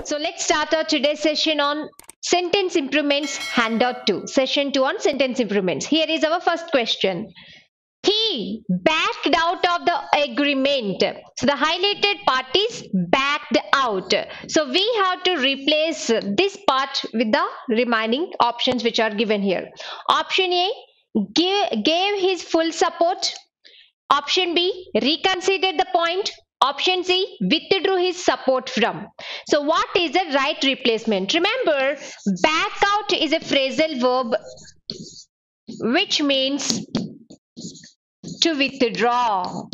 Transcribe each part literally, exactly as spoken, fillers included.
So let's start our today's session on sentence improvements handout two. Session two on sentence improvements. Here is our first question. He backed out of the agreement. So the highlighted part is backed out. So we have to replace this part with the remaining options which are given here. Option A, gave, gave his full support. Option B, reconsidered the point. Option C, withdrew his support from. So what is the right replacement? Remember, back out is a phrasal verb which means to withdraw.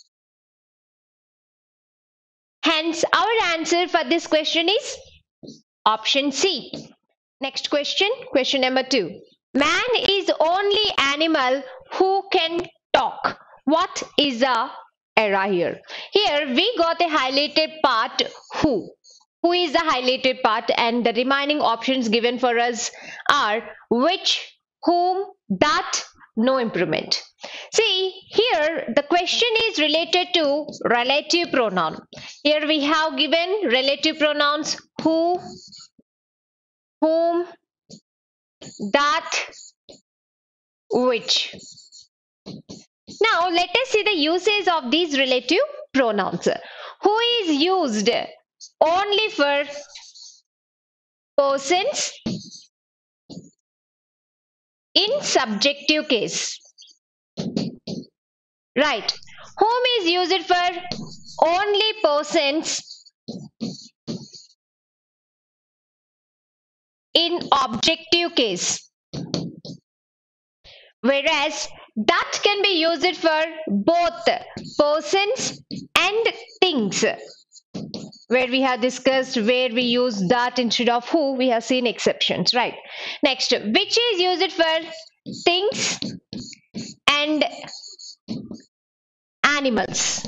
Hence, our answer for this question is option C. Next question, question number two. Man is only animal who can talk. What is the error here? Here we got a highlighted part who. Who is the highlighted part, and the remaining options given for us are which, whom, that, no improvement. See, here the question is related to relative pronoun. Here we have given relative pronouns who, whom, that, which. Now let us see the usage of these relative pronouns. Who is used only for persons in subjective case. Right. Whom is used for only persons in objective case. Whereas that can be used for both persons and things. Where we have discussed where we use that instead of who, we have seen exceptions, right? Next, which is used for things and animals.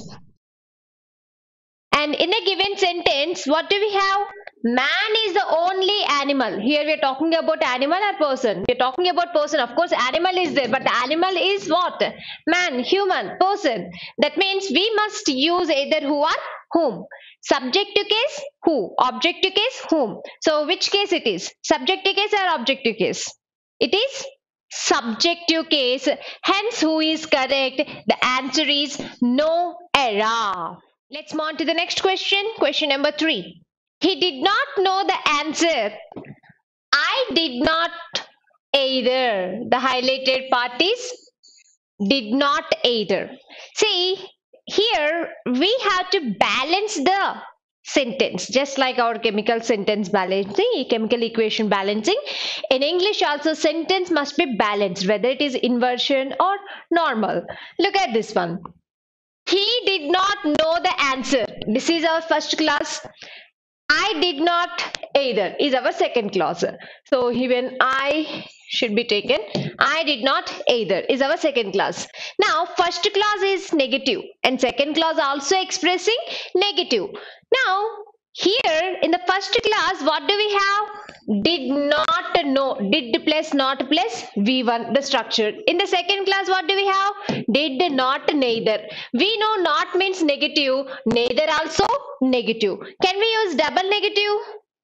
And in a given sentence, what do we have? Man is the only animal. Here we are talking about animal or person. We are talking about person. Of course, animal is there, but the animal is what? Man, human, person. That means we must use either who or whom. Subjective case, who. Objective case, whom. So which case it is? Subjective case or objective case? It is subjective case. Hence, who is correct? The answer is no error. Let's move on to the next question. Question number three. He did not know the answer. I did not either. The highlighted part is did not either. See, here we have to balance the sentence, just like our chemical sentence balancing, chemical equation balancing. In English also, sentence must be balanced, whether it is inversion or normal. Look at this one. He did not know the answer. This is our first clause. I did not either is our second clause. So even I should be taken. I did not either is our second clause. Now first clause is negative and second clause also expressing negative. Now here in the first clause, what do we have? Did not know. Did plus not plus V one, the structure. In the second clause, what do we have? Did not neither. We know not means negative, neither also negative. Can we use double negative?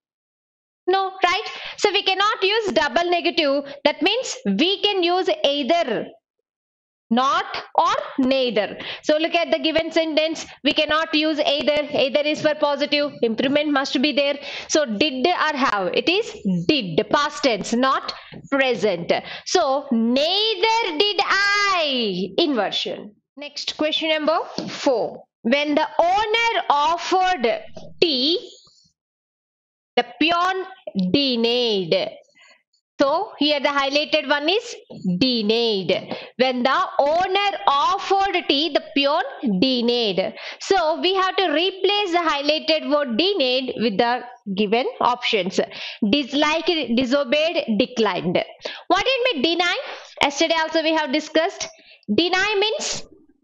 No, right? So we cannot use double negative. That means we can use either not or neither. So look at the given sentence. We cannot use either. Either is for positive. Improvement must be there. So did or have. It is did. Past tense, not present. So neither did I. Inversion. Next question number four. When the owner offered tea, the peon denied. So here the highlighted one is denied. When the owner offered tea, the peon denied. So we have to replace the highlighted word denied with the given options. Disliked, disobeyed, declined. What did we deny? Yesterday also we have discussed. Deny means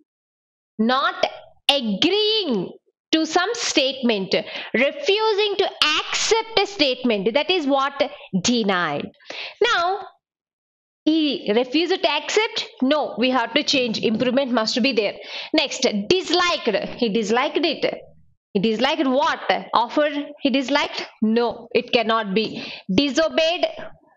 not agreeing to some statement, refusing to accept a statement. That is what deny. Now, he refused to accept. No, we have to change. Improvement must be there. Next, disliked. He disliked it. It is like what? Offer, it is like? No, it cannot be. Disobeyed?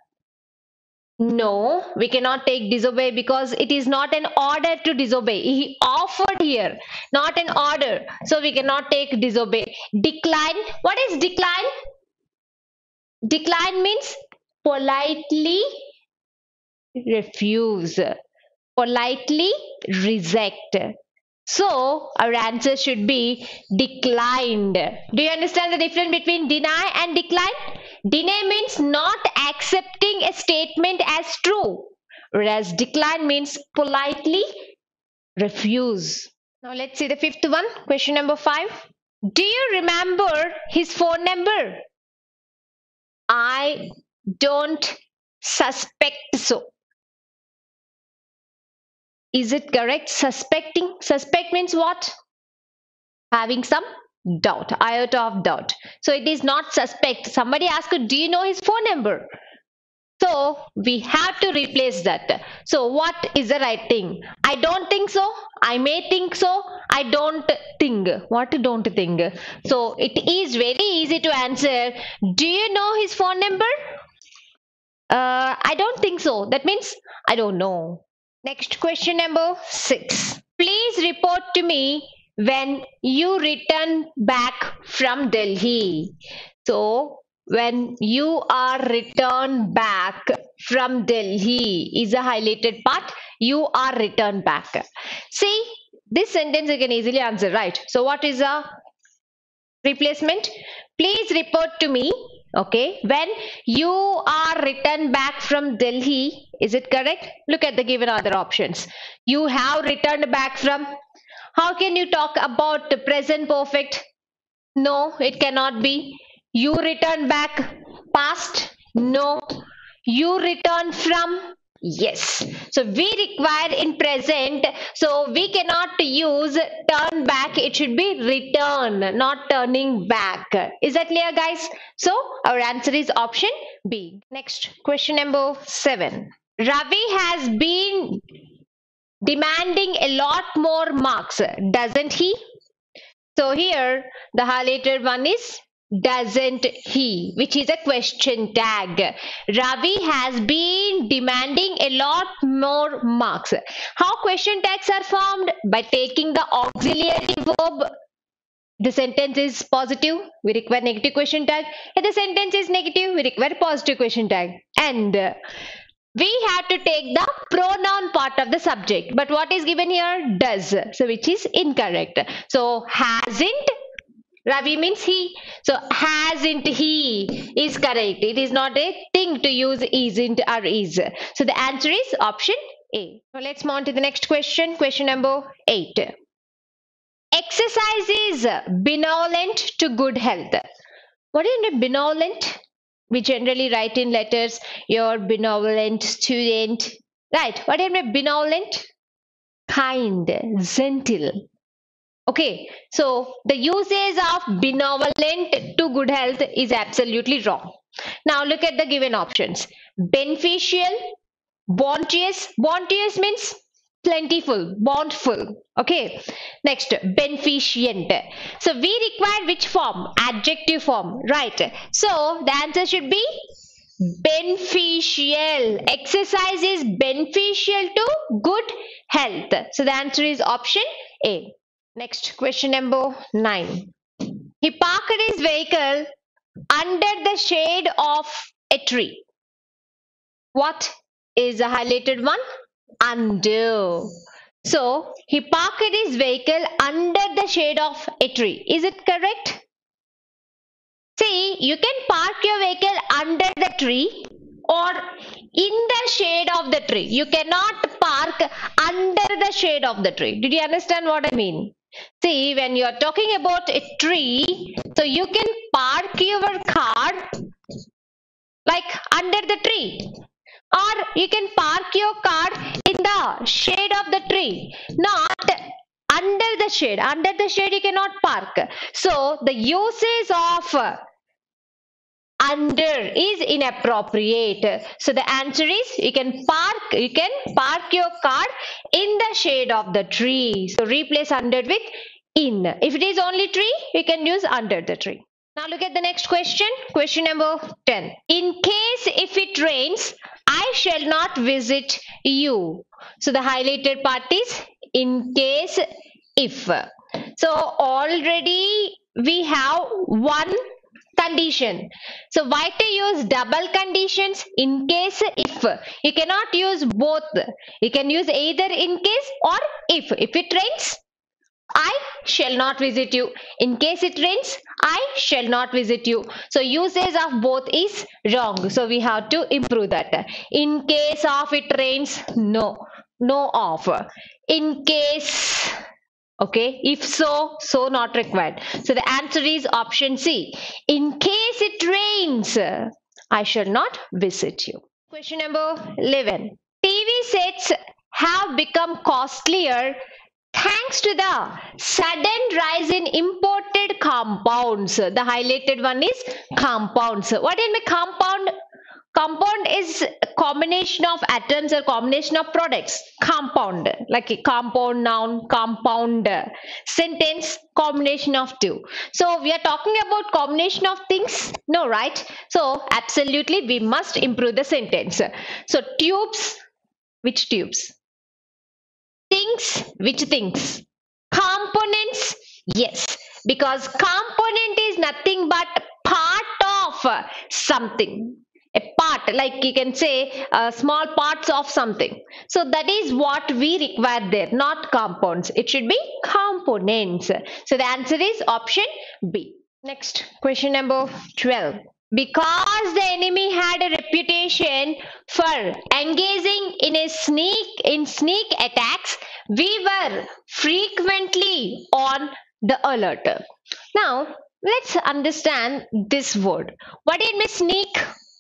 No, we cannot take disobey because it is not an order to disobey. He offered here, not an order. So we cannot take disobey. Decline. What is decline? Decline means politely refuse, politely reject. So our answer should be declined. Do you understand the difference between deny and decline? Deny means not accepting a statement as true, whereas decline means politely refuse. Now let's see the fifth one. Question number five. Do you remember his phone number? I don't suspect so. Is it correct? Suspecting. Suspect means what? Having some doubt, iota of doubt. So it is not suspect. Somebody asked, do you know his phone number? So we have to replace that. So what is the right thing? I don't think so. I may think so. I don't think. What don't think? So it is very easy to answer. Do you know his phone number? Uh, I don't think so. That means I don't know. Next, question number six. Please report to me when you return back from Delhi. So when you are returned back from Delhi is a highlighted part. You are returned back. See, this sentence you can easily answer, right? So what is a replacement? Please report to me. Okay, when you are returned back from Delhi, is it correct? Look at the given other options. You have returned back from. How can you talk about the present perfect? No, it cannot be. You return back past? No. You return from? Yes. So we require in present. So we cannot use turn back. It should be return, not turning back. Is that clear, guys? So our answer is option B. Next, question number seven. Ravi has been demanding a lot more marks, doesn't he? So here the highlighted one is doesn't he, which is a question tag. Ravi has been demanding a lot more marks. How question tags are formed? By taking the auxiliary verb. The sentence is positive, we require negative question tag. If the sentence is negative, we require positive question tag. And we have to take the pronoun part of the subject. But what is given here? Does. So which is incorrect. So hasn't. Ravi means he. So hasn't he is correct. It is not a thing to use isn't or is. So the answer is option A. So let's move on to the next question. Question number eight. Exercise is benevolent to good health. What is benevolent? We generally write in letters, your benevolent student. Right. What is benevolent? Kind, gentle. Okay, so the usage of benevolent to good health is absolutely wrong. Now look at the given options. Beneficial, bounteous. Bounteous means plentiful, bountiful. Okay, next, beneficent. So we require which form? Adjective form, right? So the answer should be beneficial. Exercise is beneficial to good health. So the answer is option A. Next, question number nine. He parked his vehicle under the shade of a tree. What is the highlighted one? Under. So, he parked his vehicle under the shade of a tree. Is it correct? See, you can park your vehicle under the tree or in the shade of the tree. You cannot park under the shade of the tree. Did you understand what I mean? See, when you are talking about a tree, so you can park your car like under the tree, or you can park your car in the shade of the tree, not under the shade. Under the shade you cannot park. So the uses of under is inappropriate. So the answer is you can park you can park your car in the shade of the tree. So replace under with in. If it is only tree, we can use under the tree. Now look at the next question. Question number ten. In case if it rains, I shall not visit you. So the highlighted part is in case if. So already we have one condition. So why to use double conditions? In case if. You cannot use both. You can use either in case or if. If it rains, I shall not visit you. In case it rains, I shall not visit you. So usage of both is wrong. So we have to improve that. In case of it rains, no. No of. In case, okay, if so, so not required. So the answer is option C. In case it rains, I shall not visit you. Question number eleven. T V sets have become costlier thanks to the sudden rise in imported compounds. The highlighted one is compounds. What is my compound? Compound is a combination of atoms or combination of products. Compound, like a compound noun, compound sentence, combination of two. So we are talking about combination of things? No, right? So absolutely we must improve the sentence. So tubes, which tubes? Things, which things? Components, yes, because component is nothing but part of something. A part, like you can say uh, small parts of something. So that is what we require there, not compounds. It should be components. So the answer is option B. Next, question number twelve. Because the enemy had a reputation for engaging in a sneak in sneak attacks, we were frequently on the alert. Now let's understand this word. What it means sneak?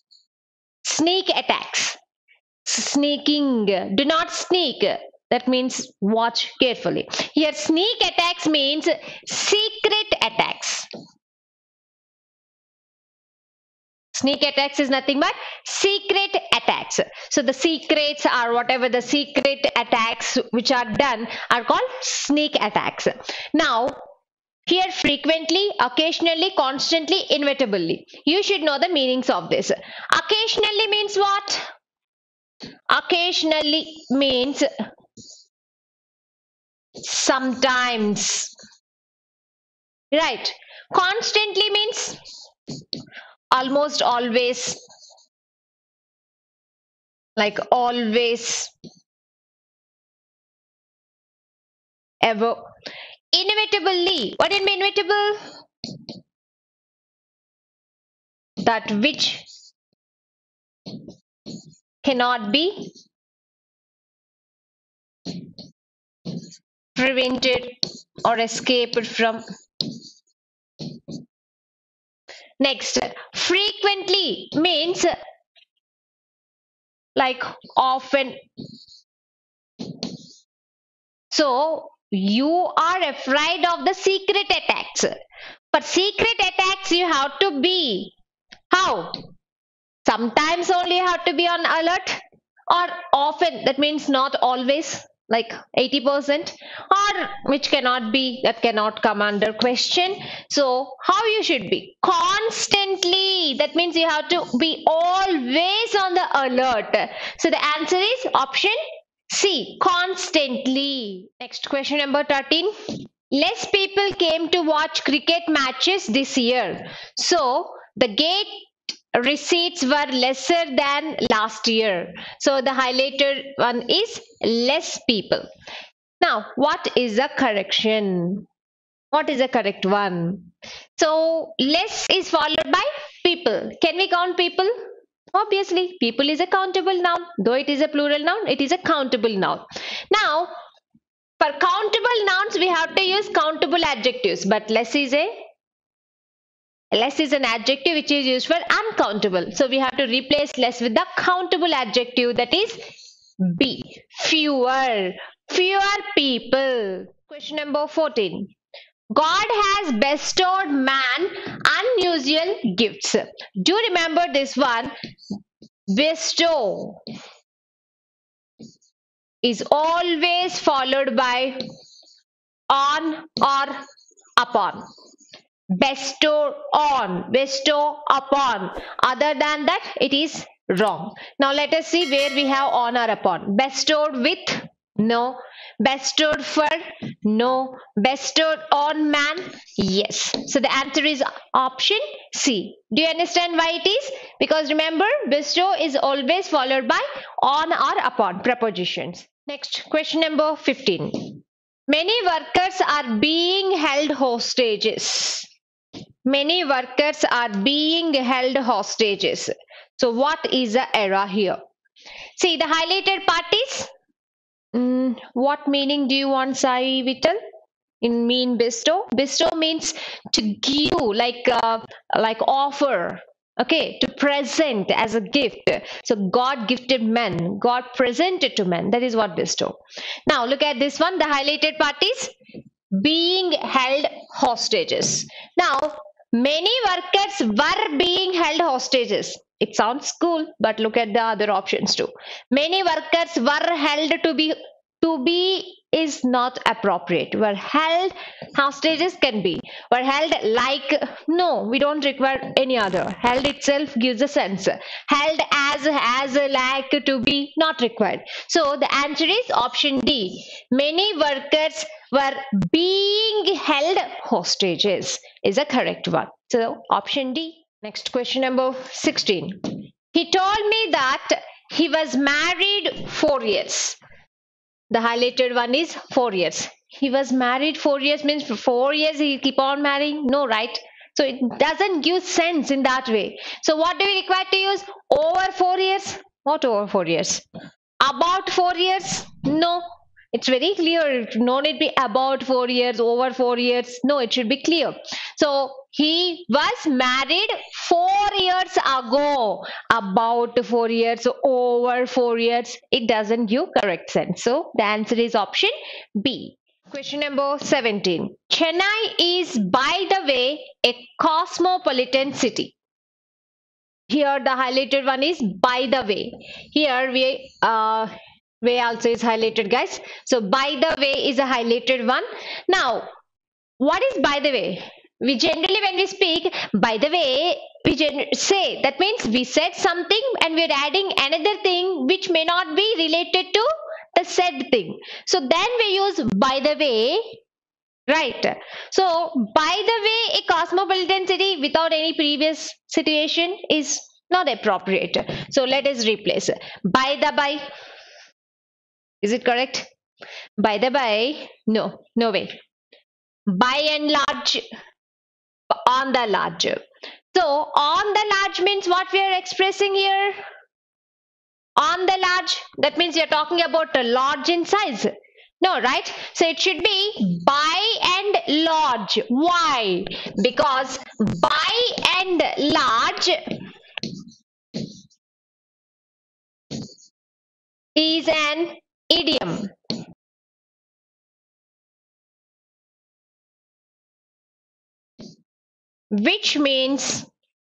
Sneak attacks. Sneaking. Do not sneak. That means watch carefully. Here sneak attacks means secret attacks. Sneak attacks is nothing but secret attacks. So the secrets are whatever the secret attacks which are done are called sneak attacks. Now here frequently, occasionally, constantly, inevitably. You should know the meanings of this. Occasionally means what? Occasionally means sometimes. Right. Constantly means almost always, like always, ever. Inevitably, what is inevitable? That which cannot be prevented or escaped from. Next, frequently means like often. So you are afraid of the secret attacks. For secret attacks you have to be how? Sometimes only you have to be on alert, or often, that means not always, like eighty percent, or which cannot be, that cannot come under question. So how you should be? Constantly, that means you have to be always on the alert. So the answer is option C, constantly. Next, question number thirteen. Less people came to watch cricket matches this year, so the gate receipts were lesser than last year. So the highlighted one is less people. Now what is the correction? What is the correct one? So less is followed by people. Can we count people? Obviously, people is a countable noun. Though it is a plural noun, it is a countable noun. Now, for countable nouns, we have to use countable adjectives. But less is a less is an adjective which is used for uncountable. So we have to replace less with the countable adjective, that is B. Fewer. Fewer people. Question number fourteen. God has bestowed man unusual gifts. Do remember this one. Bestow is always followed by on or upon. Bestow on, bestow upon. Other than that, it is wrong. Now let us see where we have on or upon. Bestowed with, no. Bestowed for, no. Bestowed on man, yes. So the answer is option C. Do you understand why it is? Because remember, bestow is always followed by on or upon prepositions. Next, question number fifteen. Many workers are being held hostages. Many workers are being held hostages. So what is the error here? See the highlighted parties. Mm, what meaning do you want, Sai Vittal? In mean bestow? Bestow means to give, like uh, like offer. Okay, to present as a gift. So God gifted men. God presented to men. That is what bestow. Now look at this one. The highlighted parties being held hostages. Now many workers were being held hostages. It sounds cool, but look at the other options too. Many workers were held to be, to be is not appropriate. Were held hostages can be. Were held like, no, we don't require any other. Held itself gives a sense. Held as, as, like, to be, not required. So the answer is option D. Many workers were being held hostages is a correct one. So option D. Next question number sixteen. He told me that he was married four years. The highlighted one is four years. He was married four years means for four years he keep on marrying? No, right? So it doesn't give sense in that way. So what do we require to use? Over four years? What over four years? About four years? No. It's very clear. No need be about four years, over four years. No, it should be clear. So he was married four years ago. About four years, over four years. It doesn't give correct sense. So the answer is option B. Question number seventeen. Chennai is, by the way, a cosmopolitan city. Here the highlighted one is by the way. Here we uh, way also is highlighted, guys. So by the way is a highlighted one. Now what is by the way? We generally, when we speak by the way, we say, that means we said something and we are adding another thing which may not be related to the said thing. So then we use by the way, right? So by the way, a cosmopolitan city without any previous situation is not appropriate. So let us replace by the by. Is it correct? By the by, no, no way. By and large, on the large. So on the large means what we are expressing here? On the large, that means you're talking about a large in size. No, right? So it should be by and large. Why? Because by and large is an idiom. Which means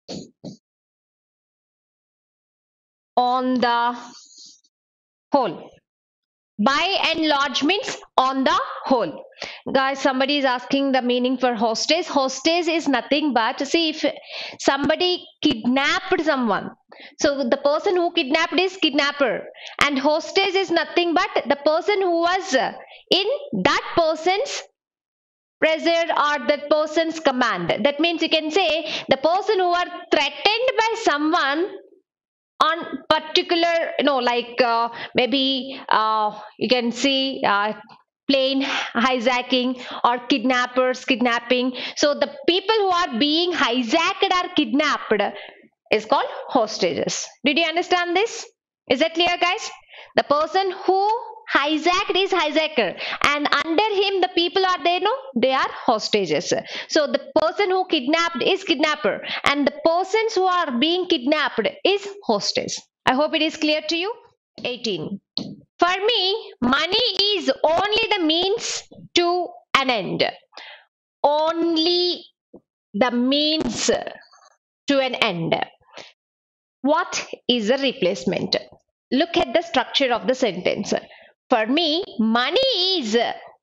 on the whole. By and large means on the whole. Guys, somebody is asking the meaning for hostage. Hostage is nothing but, see, if somebody kidnapped someone, so the person who kidnapped is kidnapper, and hostage is nothing but the person who was in that person's pressure or that person's command. That means you can say the person who are threatened by someone on particular, you know, like uh, maybe uh, you can see uh, plane hijacking or kidnappers kidnapping. So the people who are being hijacked or kidnapped is called hostages. Did you understand this? Is that clear, guys? The person who hijacked is hijacker, and under him the people are there, no, they are hostages. So the person who kidnapped is kidnapper, and the persons who are being kidnapped is hostage. I hope it is clear to you. eighteen. For me, money is only the means to an end. Only the means to an end. What is the replacement? Look at the structure of the sentence. For me, money is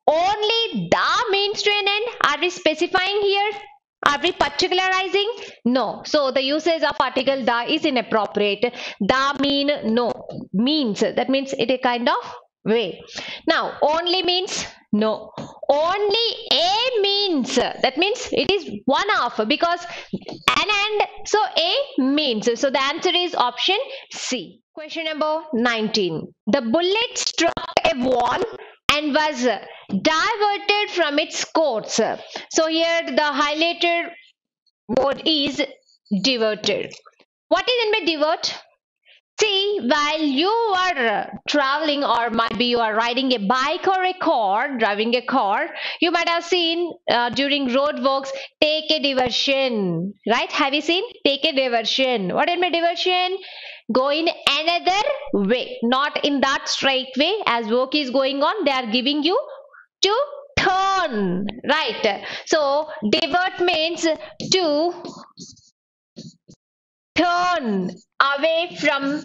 Only the means to an end. Are we specifying here? Are we particularizing? No. So the usage of article the is inappropriate. The mean no. Means. That means it a kind of way. Now only means no. Only a means. That means it is one of, because an and, so a means. So the answer is option C. Question number nineteen. The bullet struck a wall and was diverted from its course. So here the highlighted word is diverted. What is meant by divert? See, while you are traveling, or might be you are riding a bike or a car, driving a car, you might have seen uh, during road walks, take a diversion, right? Have you seen? Take a diversion. What is my diversion? Go in another way, not in that straight way. As work is going on, they are giving you to turn, right? So divert means to turn away from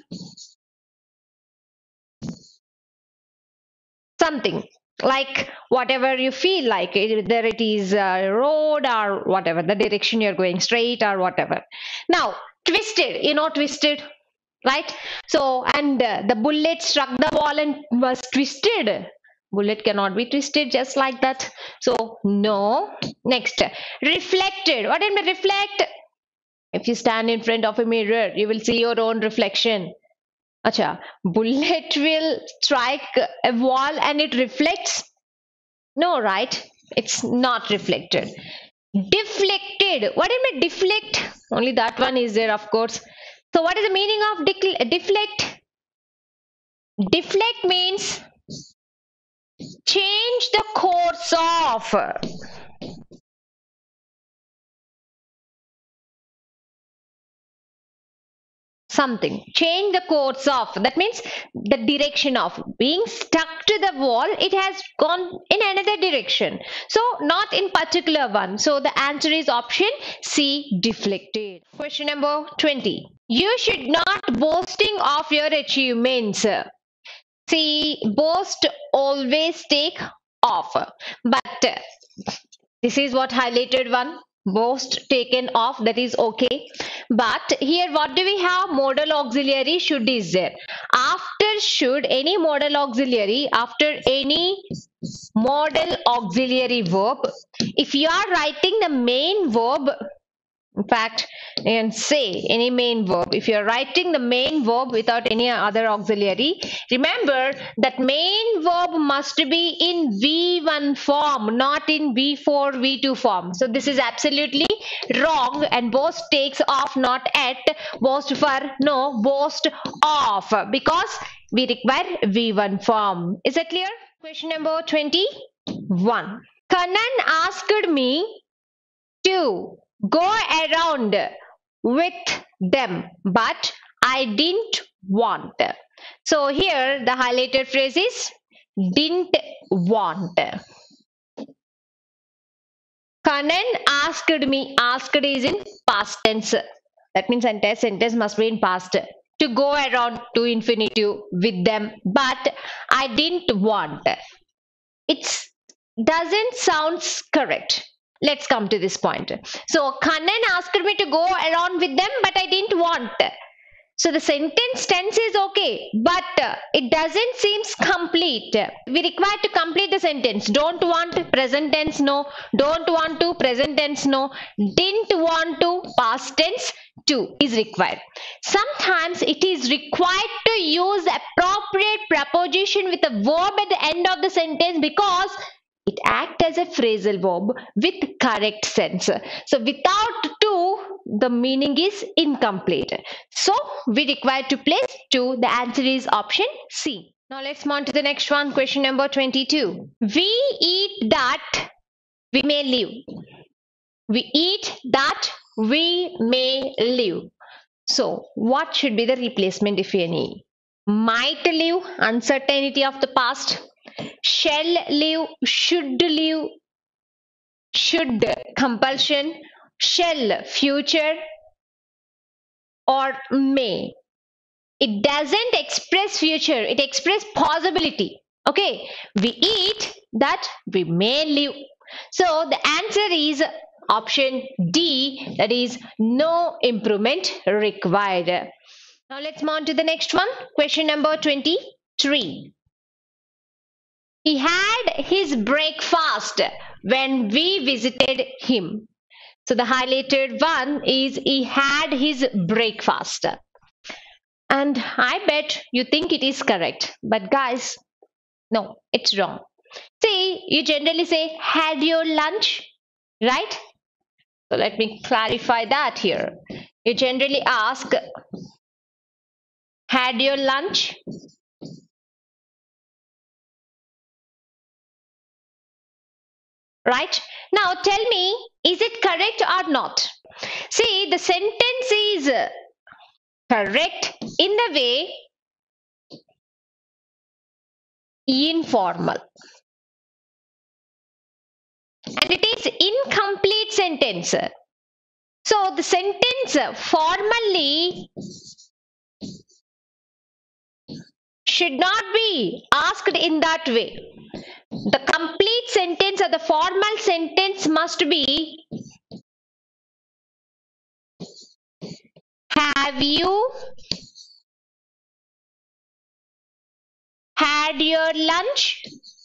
something, like whatever you feel like, whether it is a road or whatever, the direction you're going, straight or whatever. Now twisted, you know, twisted, right? So and uh, the bullet struck the wall and was twisted. Bullet cannot be twisted just like that, so no. Next, reflected. What do I mean reflect? If you stand in front of a mirror, you will see your own reflection. Acha, bullet will strike a wall and it reflects? No, right? It's not reflected. Deflected. What do you mean deflect? Only that one is there, of course. So what is the meaning of deflect? Deflect means change the course of. Something, change the course of, that means the direction of. Being stuck to the wall, it has gone in another direction, so not in particular one. So the answer is option C, deflected. Question number twenty. You should not boasting of your achievements. See, boast always take off, but this is what highlighted one, boast taken off, that is okay. But here what do we have? Modal auxiliary should is there. After should, any modal auxiliary, after any modal auxiliary verb, if you are writing the main verb, in fact, and say any main verb, if you're writing the main verb without any other auxiliary, remember that main verb must be in V one form, not in V four, V two form. So this is absolutely wrong, and boast takes off, not at. Boast for no, boast off, because we require V one form. Is that clear? Question number twenty-one. Kanan asked me to go around with them, but I didn't want. So here the highlighted phrase is didn't want. Kanan asked me, asked is in past tense. That means entire sentence must be in past. To go around, to infinitive, with them, but I didn't want. It doesn't sound correct. Let's come to this point. So Kanan asked me to go around with them, but I didn't want. So the sentence tense is okay, but it doesn't seem complete. We require to complete the sentence. Don't want, present tense no. Don't want to, present tense no. Didn't want to, past tense to is required. Sometimes it is required to use appropriate preposition with a verb at the end of the sentence, because it acts as a phrasal verb with correct sense. So without to, the meaning is incomplete. So we require to place to. The answer is option C. Now let's move on to the next one. Question number twenty-two. We eat that we may live. We eat that we may live. So what should be the replacement, if any? Might live, uncertainty of the past. Shall live, should live, should, compulsion. Shall, future, or may. It doesn't express future, it expresses possibility. Okay, we eat, that we may live. So the answer is option D, that is no improvement required. Now let's move on to the next one. Question number twenty-three. He had his breakfast when we visited him. So the highlighted one is he had his breakfast. And I bet you think it is correct. But guys, no, it's wrong. See, you generally say, had your lunch, right? So let me clarify that here. You generally ask, had your lunch? Right? Now tell me, is it correct or not? See, the sentence is correct in the way informal. And it is incomplete sentence. So the sentence formally should not be asked in that way. The complete sentence or the formal sentence must be, have you had your lunch?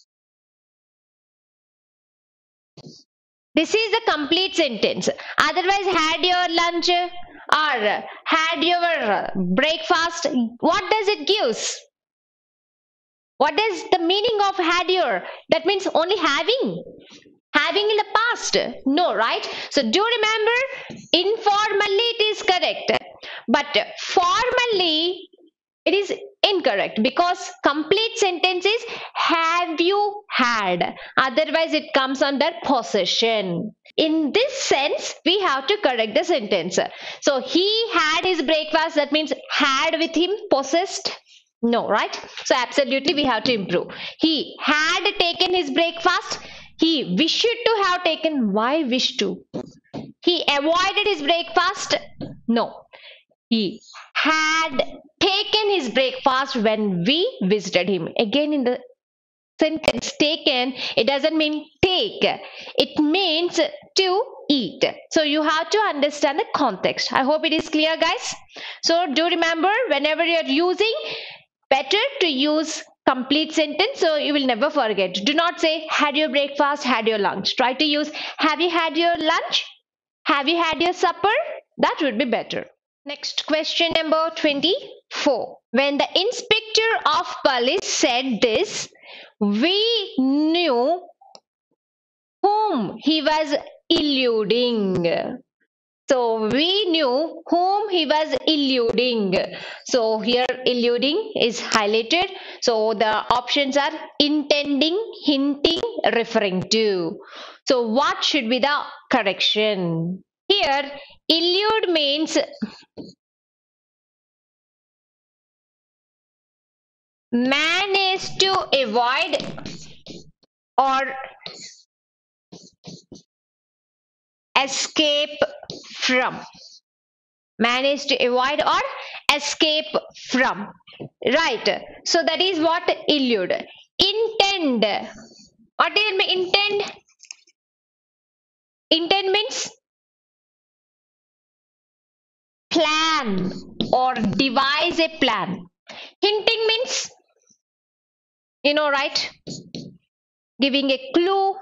This is the complete sentence. Otherwise, had your lunch or had your breakfast, what does it give? What is the meaning of had your? That means only having. Having in the past. No, right? So do remember, informally it is correct. But formally it is incorrect, because complete sentence is have you had. Otherwise it comes under possession. In this sense, we have to correct the sentence. So he had his breakfast, that means had with him, possessed. No, right? So absolutely we have to improve. He had taken his breakfast. He wished to have taken. Why wish to? He avoided his breakfast. No. He had taken his breakfast when we visited him. Again, in the sentence taken, it doesn't mean take. It means to eat. So you have to understand the context. I hope it is clear, guys. So do remember, whenever you are using, better to use complete sentence, so you will never forget. Do not say had your breakfast, had your lunch. Try to use have you had your lunch, have you had your supper. That would be better. Next, question number twenty-four. When the inspector of police said this, we knew whom he was eluding. So we knew whom he was eluding. So here eluding is highlighted. So the options are intending, hinting, referring to. So what should be the correction? Here elude means manage to avoid or escape from. Manage to avoid or escape from. Right. So that is what elude. Intend. What do you mean intend? Intend means plan or devise a plan. Hinting means, you know, right? Giving a clue.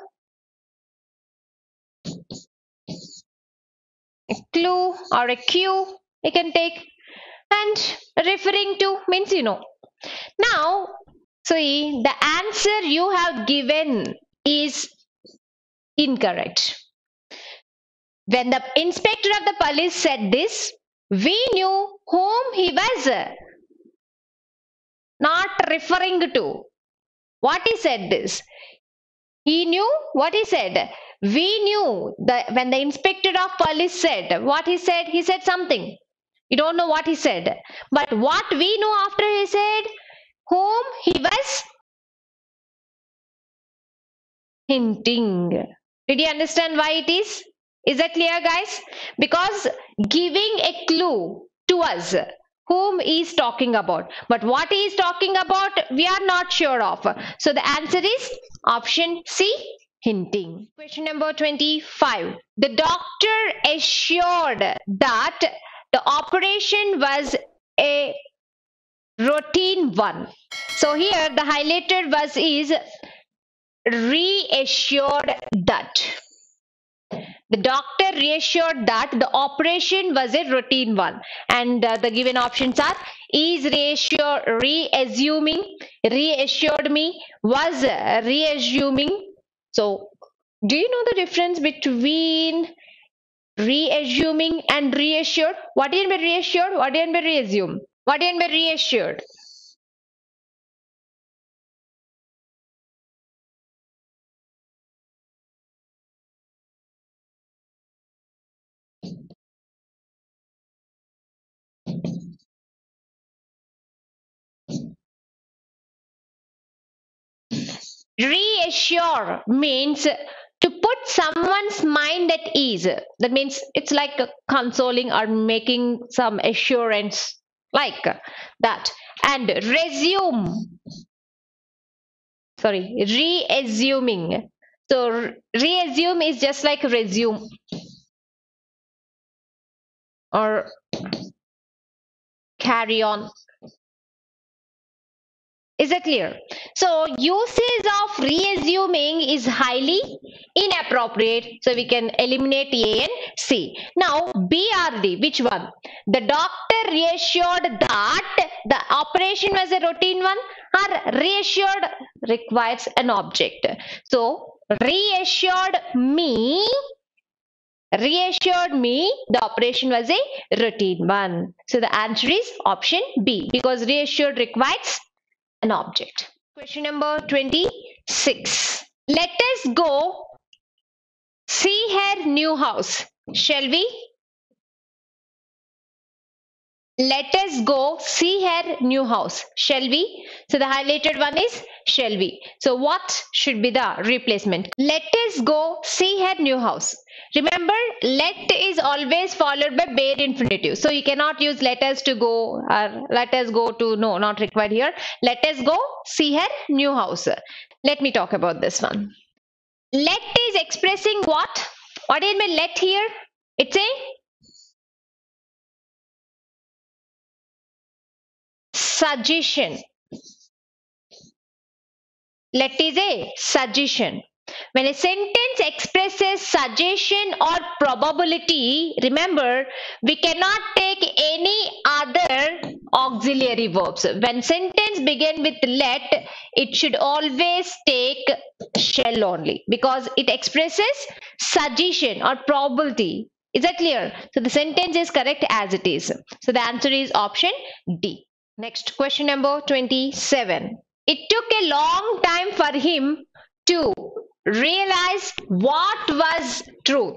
A clue or a cue you can take. And referring to means, you know. Now, see, the answer you have given is incorrect. When the inspector of the police said this, we knew whom he was not referring to. What he said this? He knew what he said. We knew that when the inspector of police said, what he said, he said something. You don't know what he said. But what we know after he said, whom he was hinting. Did you understand why it is? Is that clear, guys? Because giving a clue to us whom he is talking about. But what he is talking about, we are not sure of. So the answer is option C, hinting. Question number twenty-five. The doctor assured that the operation was a routine one. So here the highlighted was is reassured that. The doctor reassured that the operation was a routine one, and uh, the given options are is reassured, reassuming, reassured me, was uh, reassuming. So, do you know the difference between reassuming and reassured? What do you mean by reassured? What do you mean by reassume? What do you mean by reassured? Reassure means to put someone's mind at ease. That means it's like consoling or making some assurance like that. And resume, sorry, reassuming. So reassume is just like resume or carry on. Is that clear? So usage of reassuming is highly inappropriate. So we can eliminate A and C. Now B R D, which one? The doctor reassured that the operation was a routine one, or reassured requires an object. So reassured me, reassured me the operation was a routine one. So the answer is option B, because reassured requires an object. Question number twenty-six. Let us go see her new house. Shall we? Let us go see her new house. Shall we? So the highlighted one is shall we. So what should be the replacement? Let us go see her new house. Remember, let is always followed by bare infinitive. So you cannot use let us to go or let us go to, no, not required here. Let us go see her new house. Let me talk about this one. Let is expressing what? What do you mean let here? It's a suggestion. Let is a suggestion. When a sentence expresses suggestion or probability, remember, we cannot take any other auxiliary verbs. When sentence begin with let, it should always take shall only, because it expresses suggestion or probability. Is that clear? So the sentence is correct as it is. So the answer is option D. Next, question number twenty-seven. It took a long time for him to realize what was truth.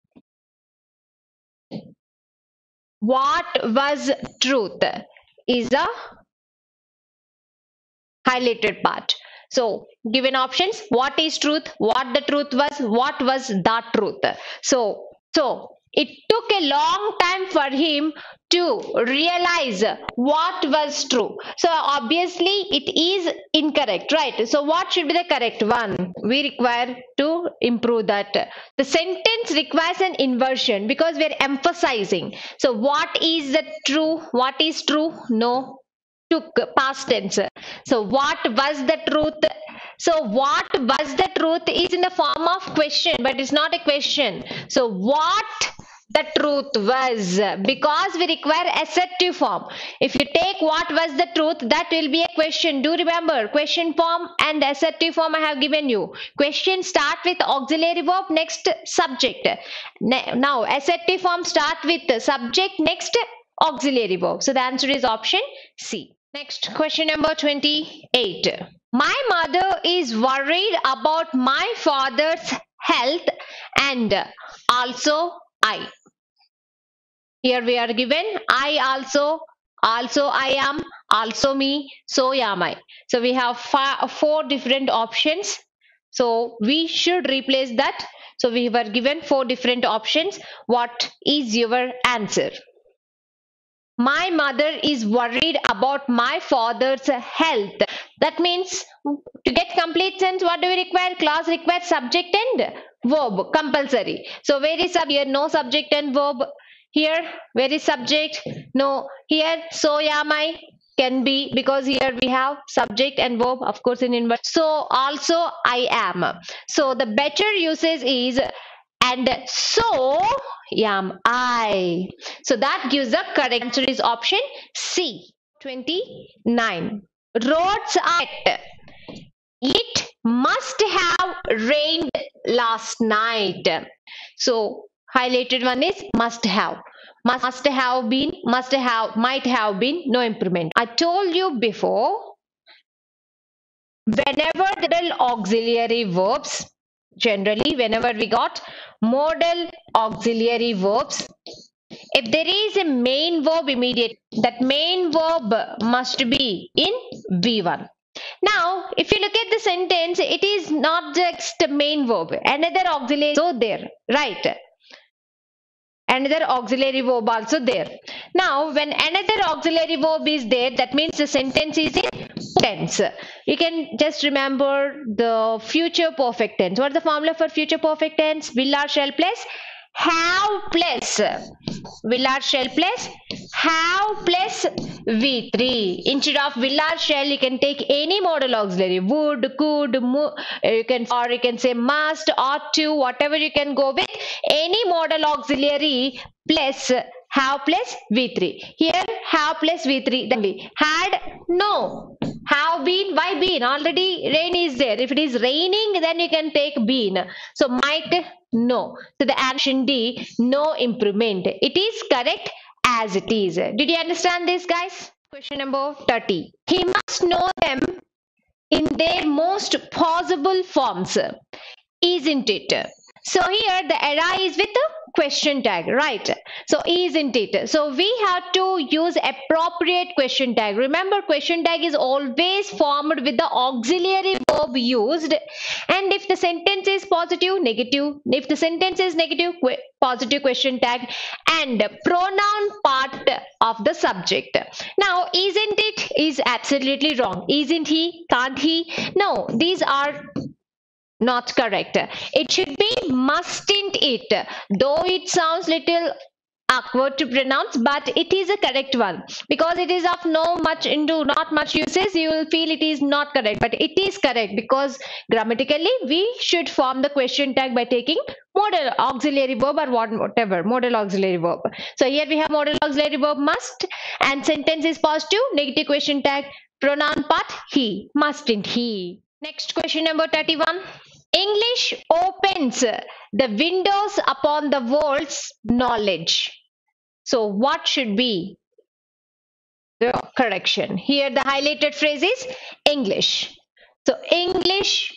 What was truth is a highlighted part. So given options, what is truth, what the truth was, what was the truth. So, so it took a long time for him to realize what was true. So obviously it is incorrect, right? So what should be the correct one? We require to improve that. The sentence requires an inversion because we are emphasizing. So what is the true? What is true? No. Took past tense. So what was the truth? So what was the truth is in the form of question, but it's not a question. So what the truth was, because we require assertive form. If you take what was the truth, that will be a question. Do remember, question form and assertive form I have given you. Question start with auxiliary verb, next subject. Now assertive form start with subject, next auxiliary verb. So the answer is option C. Next, question number twenty-eight. My mother is worried about my father's health and also I. Here we are given I also, also I am, also me, so am I. So we have four different options. So we should replace that. So we were given four different options. What is your answer? My mother is worried about my father's health. That means to get complete sense, what do we require? Clause requires subject and verb compulsory. So where is sub here? No subject and verb. Here where is subject? No. Here so am I can be, because here we have subject and verb, of course, in inverse. So also I am. So the better usage is and so am I. So that gives the correct answer is option C. twenty-nine. Roads are wet. It must have rained last night. So highlighted one is must have. Must, must have been, must have, might have been, no improvement. I told you before, whenever there are auxiliary verbs, generally whenever we got modal auxiliary verbs, if there is a main verb immediate, that main verb must be in V one. Now, if you look at the sentence, it is not just the main verb, another auxiliary is also there, right? Another auxiliary verb also there. Now, when another auxiliary verb is there, that means the sentence is in tense. You can just remember the future perfect tense. What is the formula for future perfect tense? Will, are, shall plus have plus will, are, shall plus have plus V three. Instead of will, are, shall, you can take any modal auxiliary, would, could, mo you can, or you can say must, ought to, whatever you can go with, any modal auxiliary plus have plus V three. Here have plus V three. Then had, no. Have been, why been? Already rain is there. If it is raining, then you can take been. So might, no. So the option D, no improvement. It is correct as it is. Did you understand this, guys? Question number thirty. He must know them in their most possible forms, isn't it? So here the error is with the question tag, right? So isn't it? So we have to use appropriate question tag. Remember, question tag is always formed with the auxiliary verb used, and if the sentence is positive, negative, if the sentence is negative, qu positive question tag, and pronoun part of the subject. Now, isn't it is absolutely wrong. Isn't he? Can't he? No, these are not correct. It should be mustn't it, though it sounds little awkward to pronounce, but it is a correct one, because it is of no much into not much uses. You will feel it is not correct, but it is correct, because grammatically we should form the question tag by taking modal auxiliary verb or whatever modal auxiliary verb. So here we have modal auxiliary verb must, and sentence is positive, negative question tag, pronoun part he, mustn't he. Next, question number thirty-one. English opens the windows upon the world's knowledge. So what should be the correction? Here the highlighted phrase is English. So English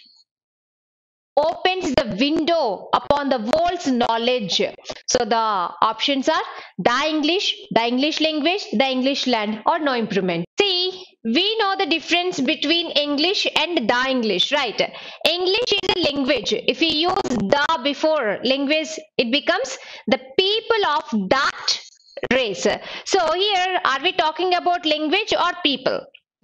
opens the window upon the world's knowledge. So the options are the English, the English language, the English land, or no improvement. See, we know the difference between English and the English, right? English is a language. If we use the before language, it becomes the people of that race. So here, are we talking about language or people?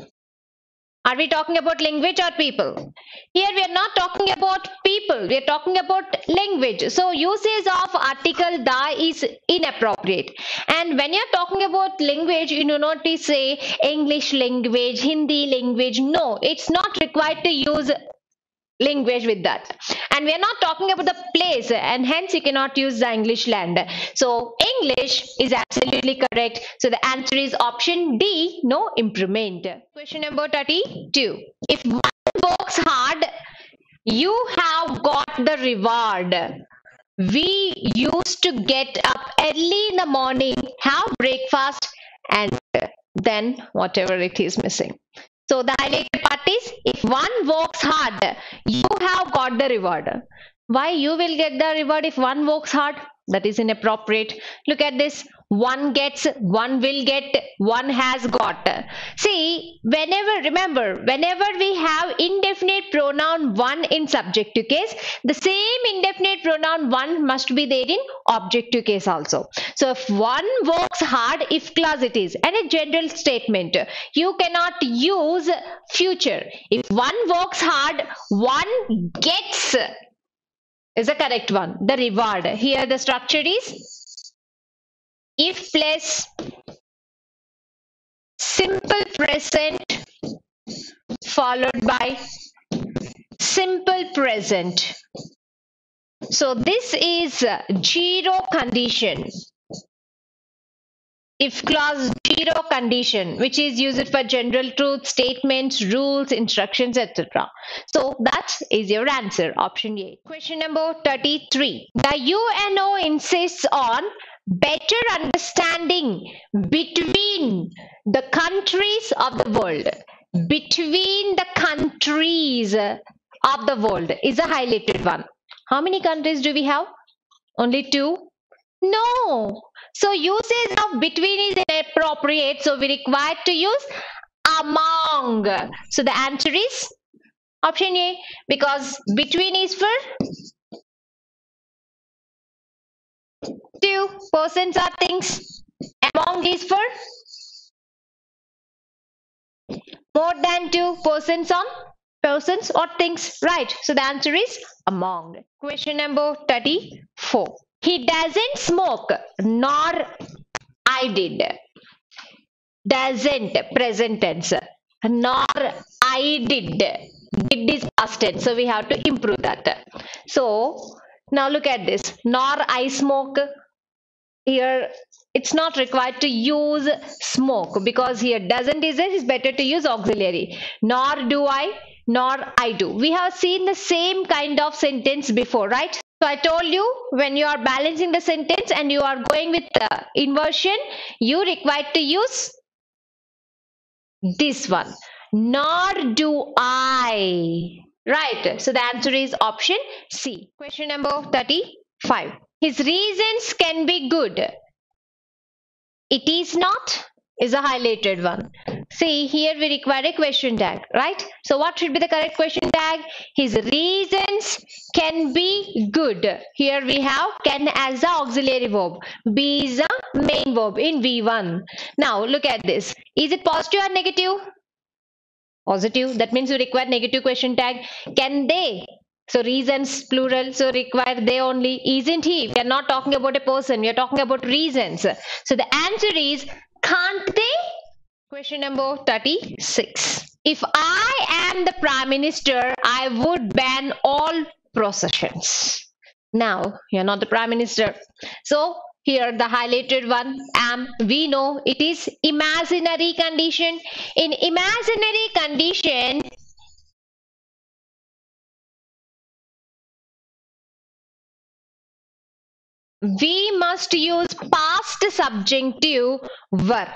Are we talking about language or people? Here we are not talking about people. We are talking about language. So usage of article the is inappropriate. And when you are talking about language, you do not say English language, Hindi language. No, it's not required to use language with that. And we are not talking about the place, and hence you cannot use the English land. So English is absolutely correct. So the answer is option D, no improvement. Question number thirty-two. If one works hard, you have got the reward. We used to get up early in the morning, have breakfast, and then whatever it is missing. So the highlighted part is, if one works hard, you have got the reward. Why you will get the reward if one works hard? That is inappropriate. Look at this. one gets, one will get, one has got. See, whenever, remember, whenever we have indefinite pronoun one in subjective case, the same indefinite pronoun one must be there in objective case also. So if one works hard, if clause it is, and a general statement, you cannot use future. If one works hard, one gets is the correct one, the reward. Here the structure is if plus simple present followed by simple present. So this is zero condition. If clause zero condition, which is used for general truth, statements, rules, instructions, et cetera. So that is your answer, option A. Question number thirty-three. The U N O insists on better understanding between the countries of the world. Between the countries of the world is a highlighted one. How many countries do we have? Only two? No. So usage of between is inappropriate. So we require to use among. So the answer is option A, because between is for two persons or things. Among is for more than two persons on persons or things. Right. So the answer is among. Question number thirty-four. He doesn't smoke, nor I did. Doesn't, present tense. Nor I did. Did is past tense. So we have to improve that. So now look at this. Nor I smoke. Here it's not required to use smoke, because here doesn't is it is better to use auxiliary. Nor do I, nor I do. We have seen the same kind of sentence before, right? So I told you, when you are balancing the sentence and you are going with the inversion, you require to use this one. Nor do I. Right. So the answer is option C. Question number thirty-five. His reasons can be good. It is not is a highlighted one. See, here we require a question tag, right? So what should be the correct question tag? His reasons can be good. Here we have can as the auxiliary verb. Be is the main verb in V one. Now look at this. Is it positive or negative? Positive. That means you require negative question tag. Can they? So reasons plural, so require they only. Isn't he? We are not talking about a person, we are talking about reasons. So the answer is can't they? Question number thirty-six. If I am the Prime Minister, I would ban all processions. Now you are not the Prime Minister. So here the highlighted one am, we know it is imaginary condition. In imaginary condition, we must use past subjunctive were.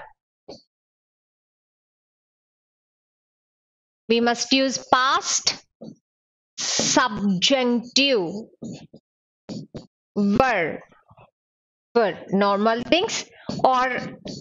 We must use past subjunctive were. For normal things, or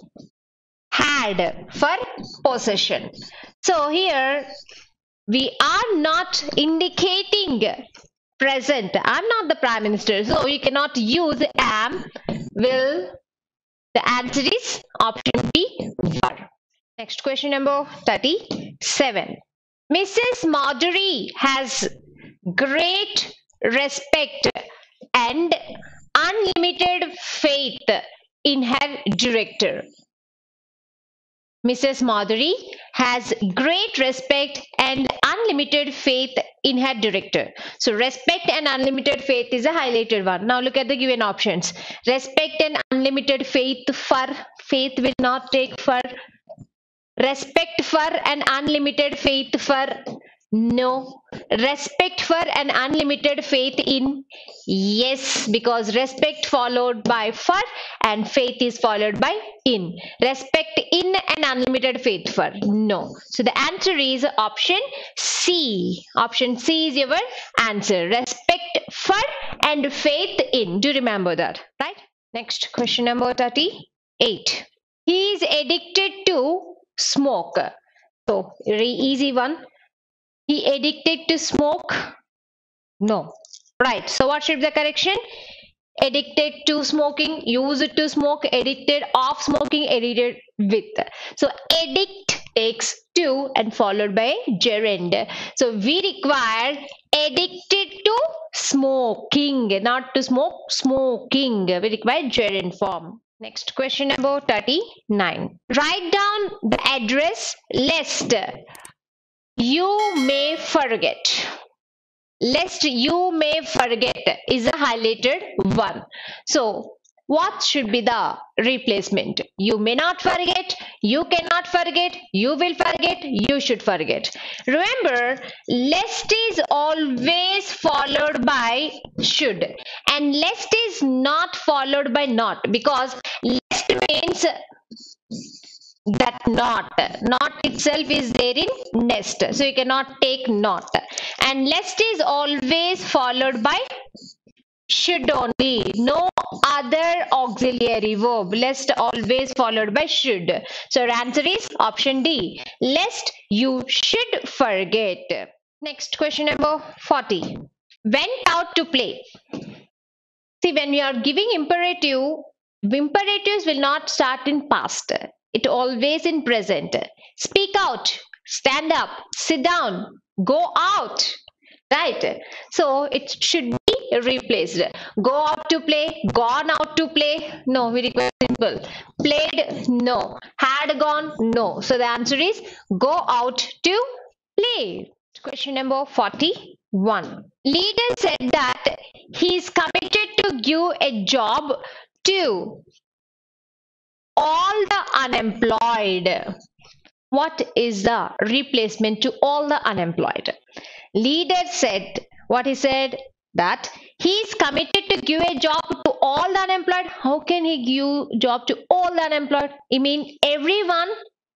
had for possession. So here we are not indicating present. I'm not the Prime Minister, so you cannot use am, will. The answer is option B, were. Next question number thirty-seven. Missus Marjorie has great respect and unlimited faith in her director. Missus Marjorie has great respect and unlimited faith in her director. So respect and unlimited faith is a highlighted one. Now look at the given options. Respect and unlimited faith for. Faith will not take for. Respect for and unlimited faith for. No. Respect for and unlimited faith in. Yes, because respect followed by for and faith is followed by in. Respect in and unlimited faith for. No. So the answer is option C. Option C is your answer. Respect for and faith in. Do remember that, right? Next question number thirty. eight. He is addicted to smoke. So, very easy one. He addicted to smoke? No. Right. So, what should be the correction? Addicted to smoking, used to smoke, addicted of smoking, addicted with. So, addict takes to and followed by gerund. So, we require addicted to smoking, not to smoke, smoking. We require gerund form. Next question number thirty-nine. Write down the address lest you may forget. Lest you may forget is a highlighted one. So, what should be the replacement? You may not forget, you cannot forget, you will forget, you should forget. Remember, lest is always followed by should, and lest is not followed by not, because lest means that not not itself is there in nest, so you cannot take not, and lest is always followed by should only, no other auxiliary verb. Lest always followed by should. So your answer is option D, lest you should forget. Next question number forty. Went out to play. See, when we are giving imperative, imperatives will not start in past. It always in present. Speak out, stand up, sit down, go out. Right? So it should be replaced. Go out to play, gone out to play. No, we require simple. Played, no. Had gone, no. So the answer is go out to play. Question number forty-one. Leader said that he is committed to give a job to all the unemployed. What is the replacement to all the unemployed? Leader said, what he said, that he is committed to give a job to all the unemployed. How can he give job to all the unemployed? I mean everyone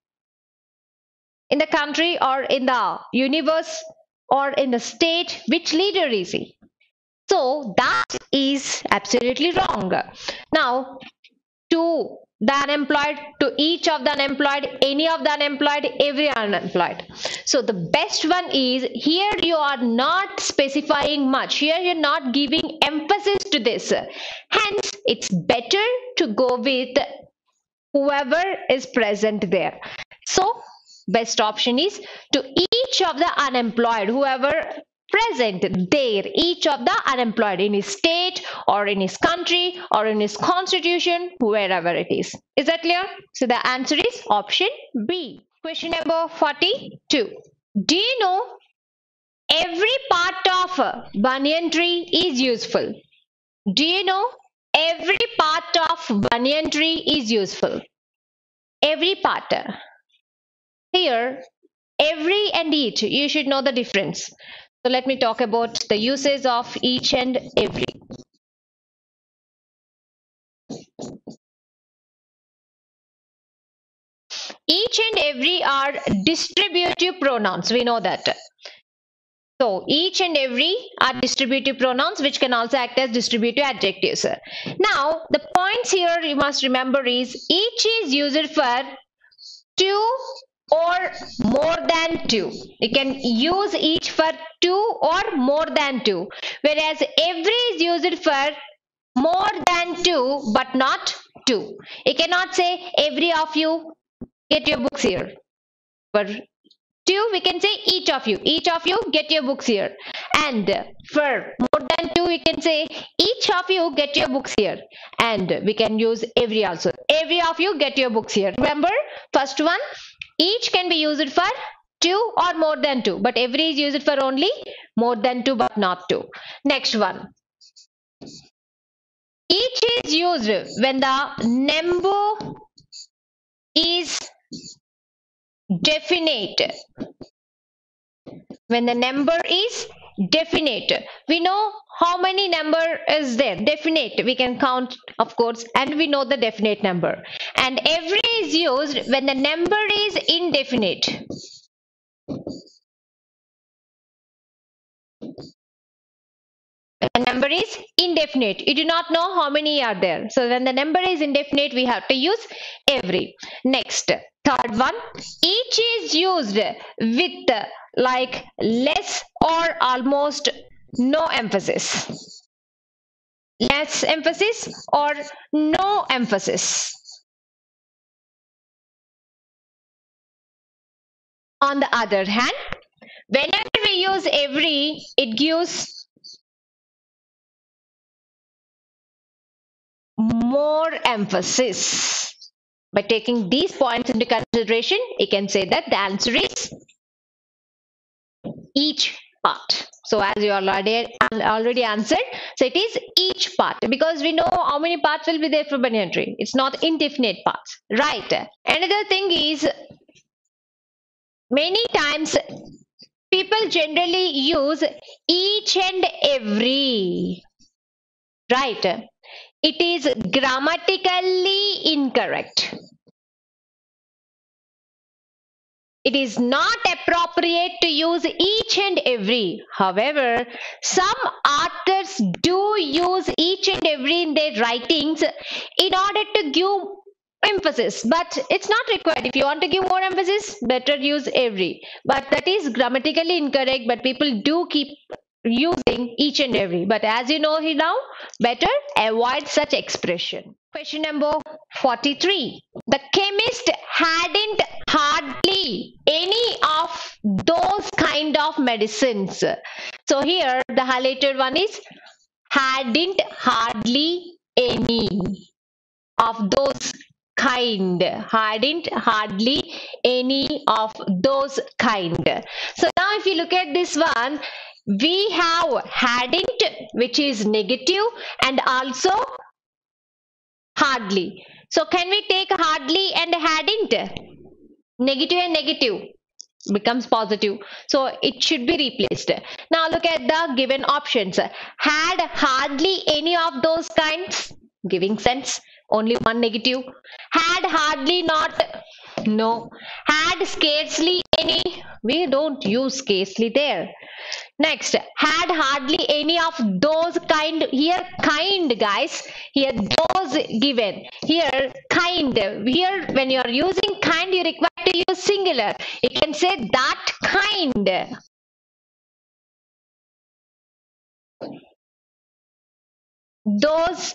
in the country or in the universe or in the state. Which leader is he? So that is absolutely wrong. Now, to the unemployed, to each of the unemployed, any of the unemployed, every unemployed. So the best one is, here you are not specifying much. Here you're not giving emphasis to this. Hence, it's better to go with whoever is present there. So, best option is to each of the unemployed, whoever present there, each of the unemployed in his state or in his country or in his constitution, wherever it is. Is that clear? So the answer is option B. Question number forty-two. Do you know every part of a banyan tree is useful? Do you know every part of banyan tree is useful? Every part. Here, every and each, you should know the difference. So let me talk about the uses of each and every. Each and every are distributive pronouns. We know that. So each and every are distributive pronouns which can also act as distributive adjectives. Now the points here you must remember is each is used for two or more than two. You can use each for two or more than two, whereas every is used for more than two but not two. You cannot say every of you get your books here. For two we can say each of you, each of you get your books here, and for more than two we can say each of you get your books here, and we can use every also, every of you get your books here. Remember, first one, each can be used for two or more than two, but every is used for only more than two but not two. Next one, each is used when the number is definite. When the number is definite, we know how many number is there. Definite, we can count of course, and we know the definite number. And every is used when the number is indefinite. The number is indefinite. You do not know how many are there. So when the number is indefinite, we have to use every. Next, third one, each is used with like less or almost no emphasis. Less emphasis or no emphasis. On the other hand, whenever we use every, it gives more emphasis. By taking these points into consideration, you can say that the answer is each part. So as you already already answered, so it is each part, because we know how many parts will be there for binary tree. It's not indefinite parts, right? Another thing is, many times people generally use each and every, right? It is grammatically incorrect. It is not appropriate to use each and every. However, some authors do use each and every in their writings in order to give emphasis, but it's not required. If you want to give more emphasis, better use every. But that is grammatically incorrect, but people do keep using each and every. But as you know here now, better avoid such expression. Question number forty-three. The chemist hadn't hardly any of those kind of medicines. So here the highlighted one is hadn't hardly any of those kind. Hadn't hardly any of those kind. So now if you look at this one, we have hadn't, which is negative, and also hardly. So can we take hardly and hadn't? Negative and negative becomes positive. So it should be replaced. Now look at the given options. Had hardly any of those kinds, giving sense. Only one negative. Had hardly not. No. Had scarcely any. We don't use scarcely there. Next, had hardly any of those kind. Here kind, guys. Here those given. Here kind. Here when you are using kind, you require to use singular. You can say that kind. Those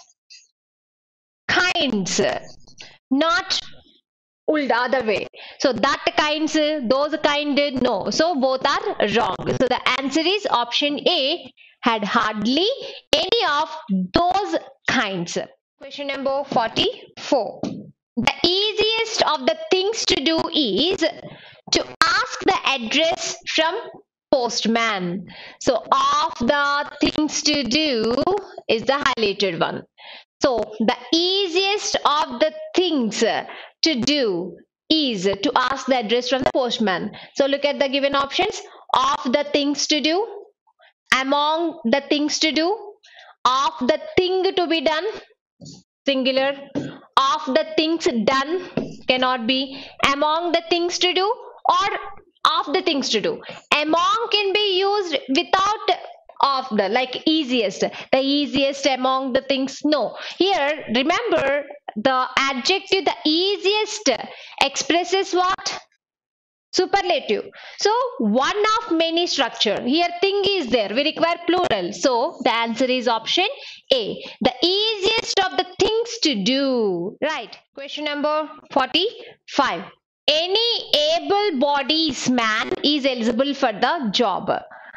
kinds. Not the other way. So that kinds, those kind, no. So both are wrong. So the answer is option A, had hardly any of those kinds. Question number forty-four. The easiest of the things to do is to ask the address from postman. So of the things to do is the highlighted one. So the easiest of the things to do is to ask the address from the postman. So look at the given options. Of the things to do, among the things to do, of the thing to be done, singular, of the things done, cannot be, among the things to do, or of the things to do. Among can be used without of the, like easiest, the easiest among the things. No, here remember the adjective the easiest expresses what? Superlative. So one of many structure. Here thing is there, we require plural. So the answer is option A, the easiest of the things to do. Right. Question number forty-five. Any able-bodied man is eligible for the job.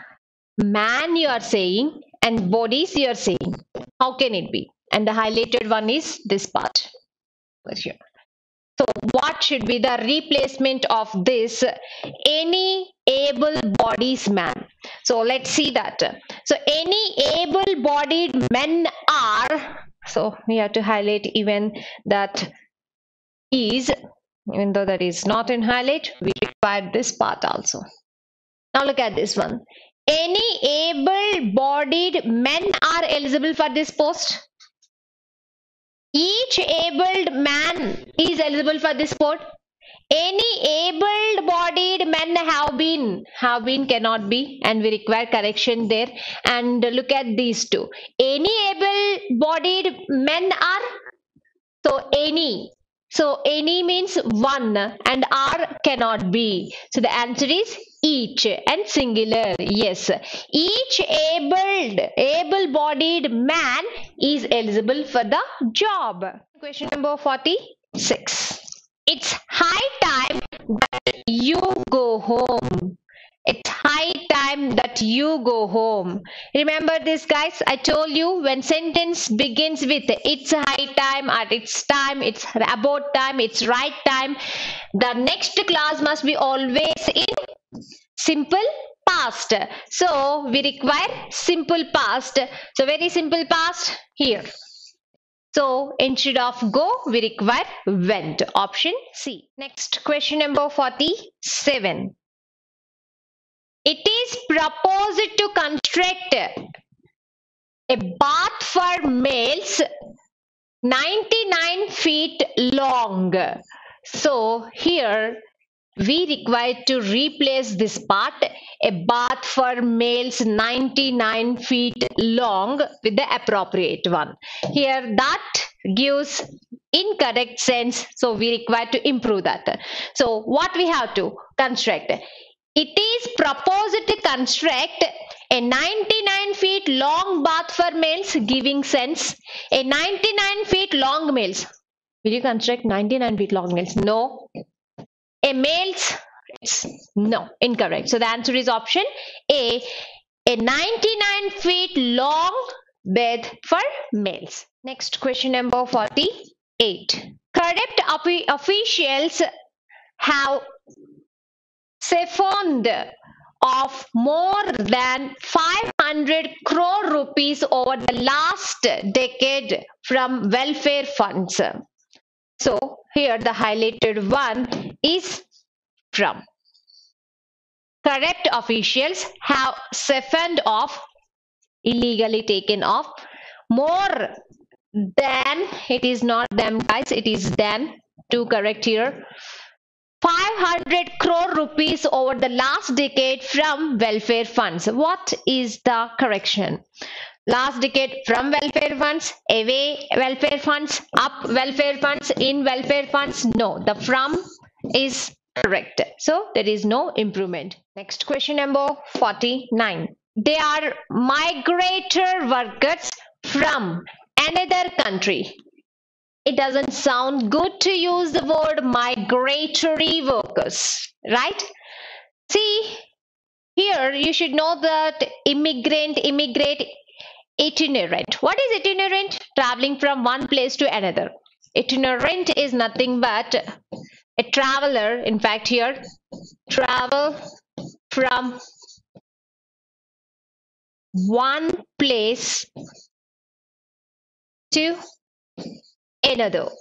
Man you are saying and bodies you are saying. How can it be? And the highlighted one is this part. Here. So what should be the replacement of this? Any able-bodied man. So let's see that. So any able-bodied men are. So we have to highlight even that is. Even though that is not in highlight, we require this part also. Now look at this one. Any able-bodied men are eligible for this post. Each abled man is eligible for this post. Any able-bodied men have been. Have been cannot be, and we require correction there. And look at these two. Any able-bodied men are. So any. So any means one, and are cannot be. So the answer is each and singular. Yes, each abled, able-bodied man is eligible for the job. Question number forty-six. It's high time that you go home. It's high time that you go home. Remember this, guys? I told you when sentence begins with it's high time, at its time, it's about time, it's right time, the next clause must be always in simple past. So we require simple past. So very simple past here. So instead of go, we require went. Option C. Next, question number forty-seven. It is proposed to construct a bath for males ninety-nine feet long. So here we require to replace this part, a bath for males ninety-nine feet long, with the appropriate one. Here that gives incorrect sense, so we require to improve that. So what we have to construct? It is proposed to construct a ninety-nine feet long bath for males, giving sense. A ninety-nine feet long males. Will you construct ninety-nine feet long males? No. A males? No, incorrect. So the answer is option A. A ninety-nine feet long bed for males. Next, question number forty-eight. Corrupt officials have siphoned of more than five hundred crore rupees over the last decade from welfare funds. So here the highlighted one is from. Corrupt officials have siphoned off, illegally taken off, more than, it is not them guys, it is than, to correct here, five hundred crore rupees over the last decade from welfare funds. What is the correction? Last decade from welfare funds, away welfare funds, up welfare funds, in welfare funds. No, the from is correct. So there is no improvement. Next, question number forty-nine. They are migrator workers from another country. It doesn't sound good to use the word migratory workers, right? See, here you should know that immigrant, immigrate, itinerant. What is itinerant? Traveling from one place to another. Itinerant is nothing but a traveler. In fact, here, travel from one place to another.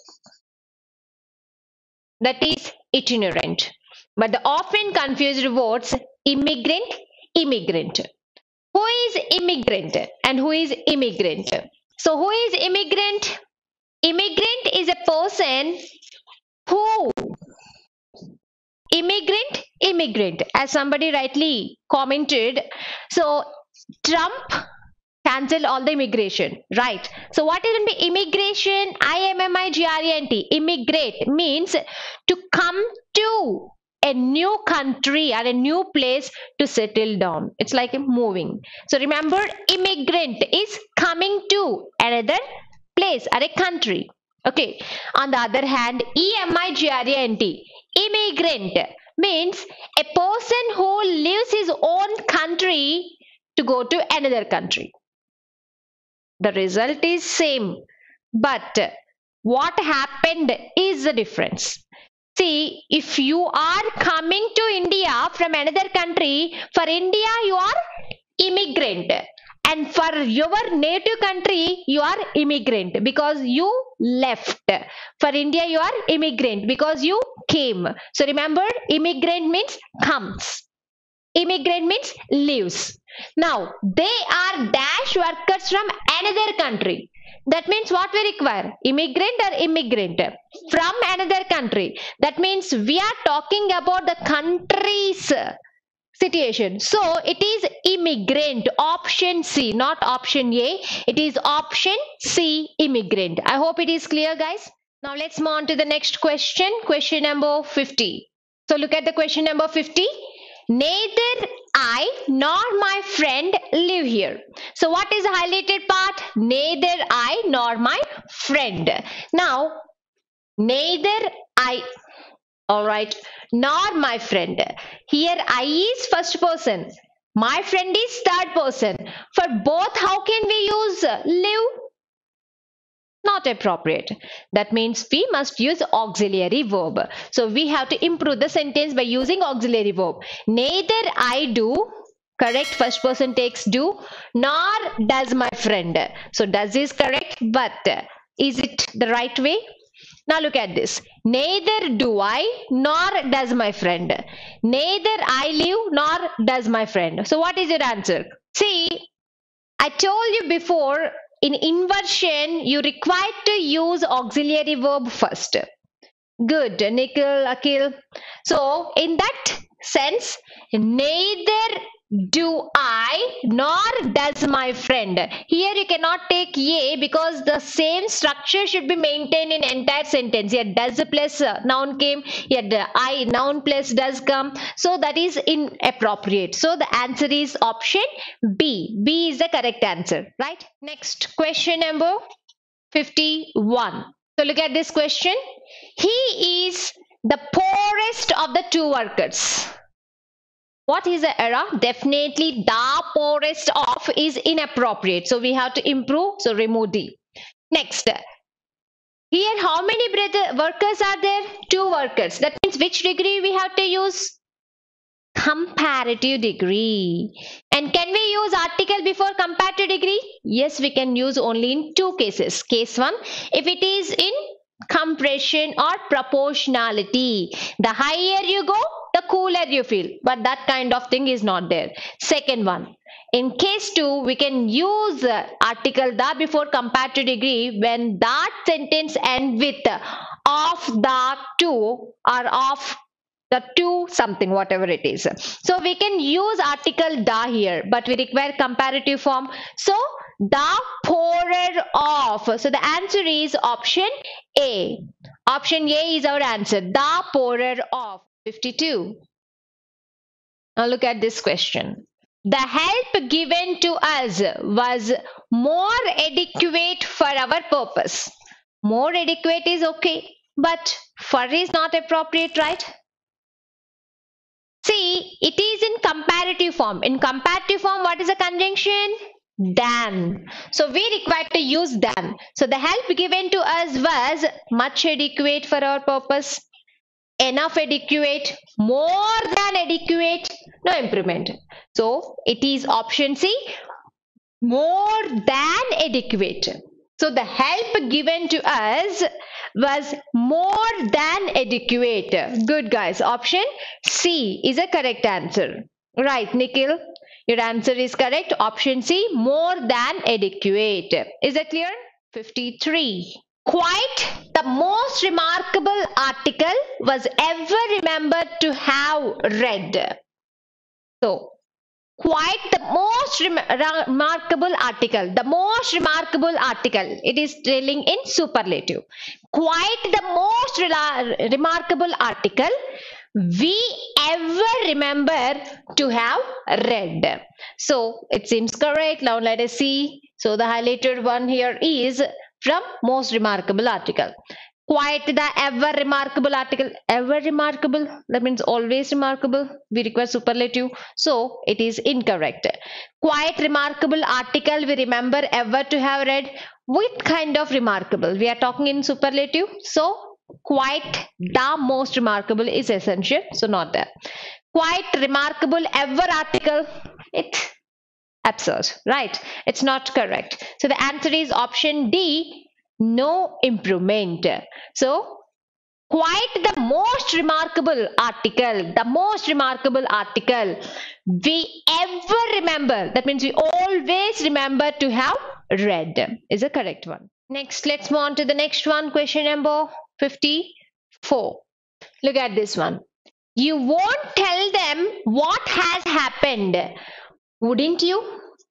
That is itinerant. But the often confused words immigrant, immigrant. Who is immigrant and who is immigrant? So who is immigrant? Immigrant is a person who, immigrant, immigrant, as somebody rightly commented. So Trump cancelled all the immigration, right? So what is going to be immigration? I M M I G R A N T. Immigrate means to come to a new country or a new place to settle down. It's like a moving. So remember, immigrant is coming to another place or a country. Okay. On the other hand, E M I G R A N T, immigrant means a person who leaves his own country to go to another country. The result is same, but what happened is the difference. See, if you are coming to India from another country, for India you are immigrant, and for your native country you are immigrant because you left. For India you are immigrant because you came. So remember, immigrant means comes. Immigrant means leaves. Now, they are dash workers from another country. That means what we require? Immigrant or immigrant from another country. That means we are talking about the country's situation. So it is immigrant, option C, not option A. It is option C, immigrant. I hope it is clear, guys. Now let's move on to the next question, question number fifty. So look at the question number fifty. Neither I nor my friend live here. So what is the highlighted part? Neither I nor my friend. Now, neither I, all right, nor my friend. Here I is first person. My friend is third person. For both, how can we use live? Not appropriate. That means we must use auxiliary verb. So we have to improve the sentence by using auxiliary verb. Neither I do, correct, first person takes do, nor does my friend. So does is correct, but is it the right way? Now look at this. Neither do I nor does my friend. Neither I live nor does my friend. So what is your answer? See, I told you before, in inversion, you require to use auxiliary verb first. Good, Nikhil, Akhil. So, in that sense, neither do I nor does my friend. Here you cannot take A because the same structure should be maintained in entire sentence. Here does plus noun came, here the I noun plus does come. So that is inappropriate. So the answer is option B. B is the correct answer, right? Next, question number fifty-one. So look at this question. He is the poorest of the two workers. What is the error? Definitely the poorest of is inappropriate. So we have to improve. So remove D. Next. Here how many brother workers are there? Two workers. That means which degree we have to use? Comparative degree. And can we use article before comparative degree? Yes, we can use only in two cases. Case one, if it is in compression or proportionality. The higher you go, the cooler you feel, but that kind of thing is not there. Second one, in case two, we can use uh, article the before comparative degree when that sentence ends with of the two or of the two something, whatever it is. So we can use article the here, but we require comparative form. So the poorer of. So the answer is option A. Option A is our answer. The poorer of. fifty-two. Now look at this question. The help given to us was more adequate for our purpose. More adequate is okay, but for is not appropriate, right? See, it is in comparative form. In comparative form, what is the conjunction? Than. So we require to use than. So the help given to us was much adequate for our purpose. Enough adequate, more than adequate, no improvement. So it is option C, more than adequate. So the help given to us was more than adequate. Good guys, option C is a correct answer. Right, Nikhil, your answer is correct. Option C, more than adequate. Is that clear? fifty-three. Quite the most remarkable article was ever remembered to have read. So, quite the most rem remarkable article, the most remarkable article, it is telling in superlative. Quite the most re remarkable article we ever remember to have read. So, it seems correct. Now, let us see. So, the highlighted one here is from most remarkable article. Quite the ever remarkable article. Ever remarkable, that means always remarkable. We require superlative, so it is incorrect. Quite remarkable article we remember ever to have read. What kind of remarkable? We are talking in superlative, so quite the most remarkable is essential, so not there. Quite remarkable ever article, it absurd, right? It's not correct. So the answer is option D, no improvement. So quite the most remarkable article, the most remarkable article we ever remember, that means we always remember to have red is a correct one. Next, let's move on to the next one. Question number fifty-four. Look at this one. You won't tell them what has happened, wouldn't you?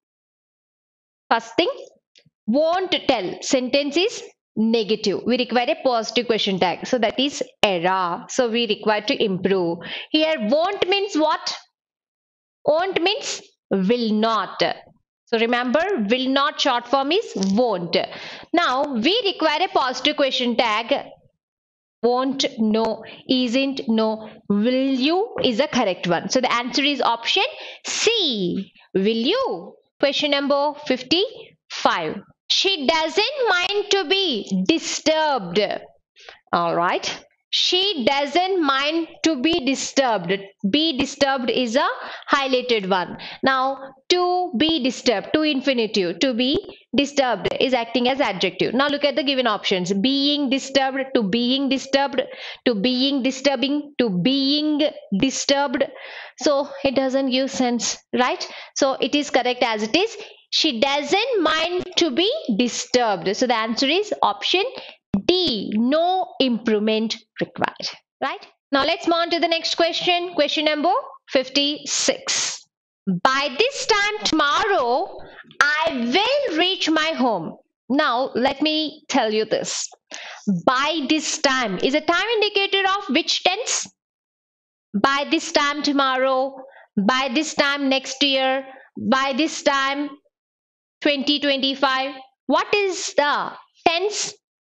First thing, won't tell. Sentence is negative. We require a positive question tag. So that is error. So we require to improve. Here, won't means what? Won't means will not. So remember, will not short form is won't. Now we require a positive question tag. Won't, no, isn't, no, will you is a correct one. So the answer is option C. Will you? Question number fifty-five. She doesn't mind to be disturbed. All right. She doesn't mind to be disturbed. Be disturbed is a highlighted one. Now, to be disturbed, to infinitive, to be disturbed is acting as adjective. Now, look at the given options. Being disturbed, to being disturbed, to being disturbing, to being disturbed. So, it doesn't give sense, right? So, it is correct as it is. She doesn't mind to be disturbed. So, the answer is option D, no improvement required, right? Now let's move on to the next question. Question number fifty-six. By this time tomorrow, I will reach my home. Now let me tell you this. By this time is a time indicator of which tense? By this time tomorrow, by this time next year, by this time twenty twenty-five. What is the tense?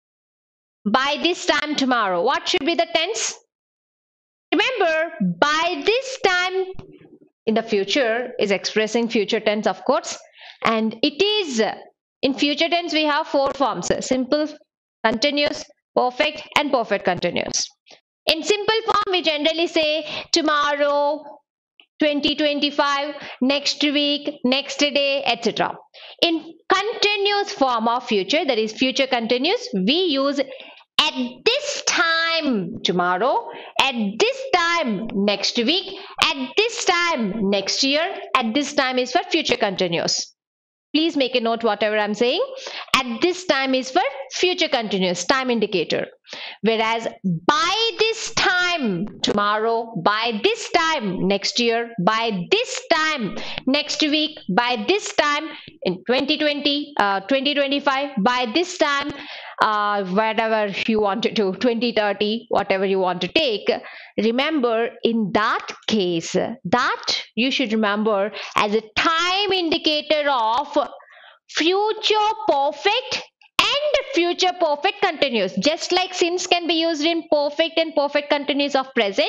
By this time tomorrow. What should be the tense? Remember, by this time in the future is expressing future tense, of course. And it is in future tense we have four forms: simple, continuous, perfect, and perfect continuous. In simple form we generally say tomorrow, twenty twenty-five, next week, next day, et cetera. In continuous form of future, that is future continuous, we use at this time tomorrow, at this time next week, at this time next year, at this time is for future continuous. Please make a note whatever I'm saying. At this time is for future continuous, time indicator. Whereas by this time tomorrow, by this time next year, by this time next week, by this time in twenty twenty, uh, twenty twenty-five, by this time uh, whatever you want to do, twenty thirty, whatever you want to take. Remember, in that case, that you should remember as a time indicator of future perfect and future perfect continuous. Just like since can be used in perfect and perfect continuous of present,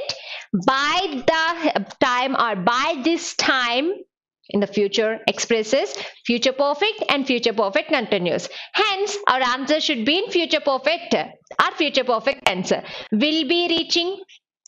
by the time or by this time in the future expresses future perfect and future perfect continuous. Hence, our answer should be in future perfect or future perfect tense. Will be reaching.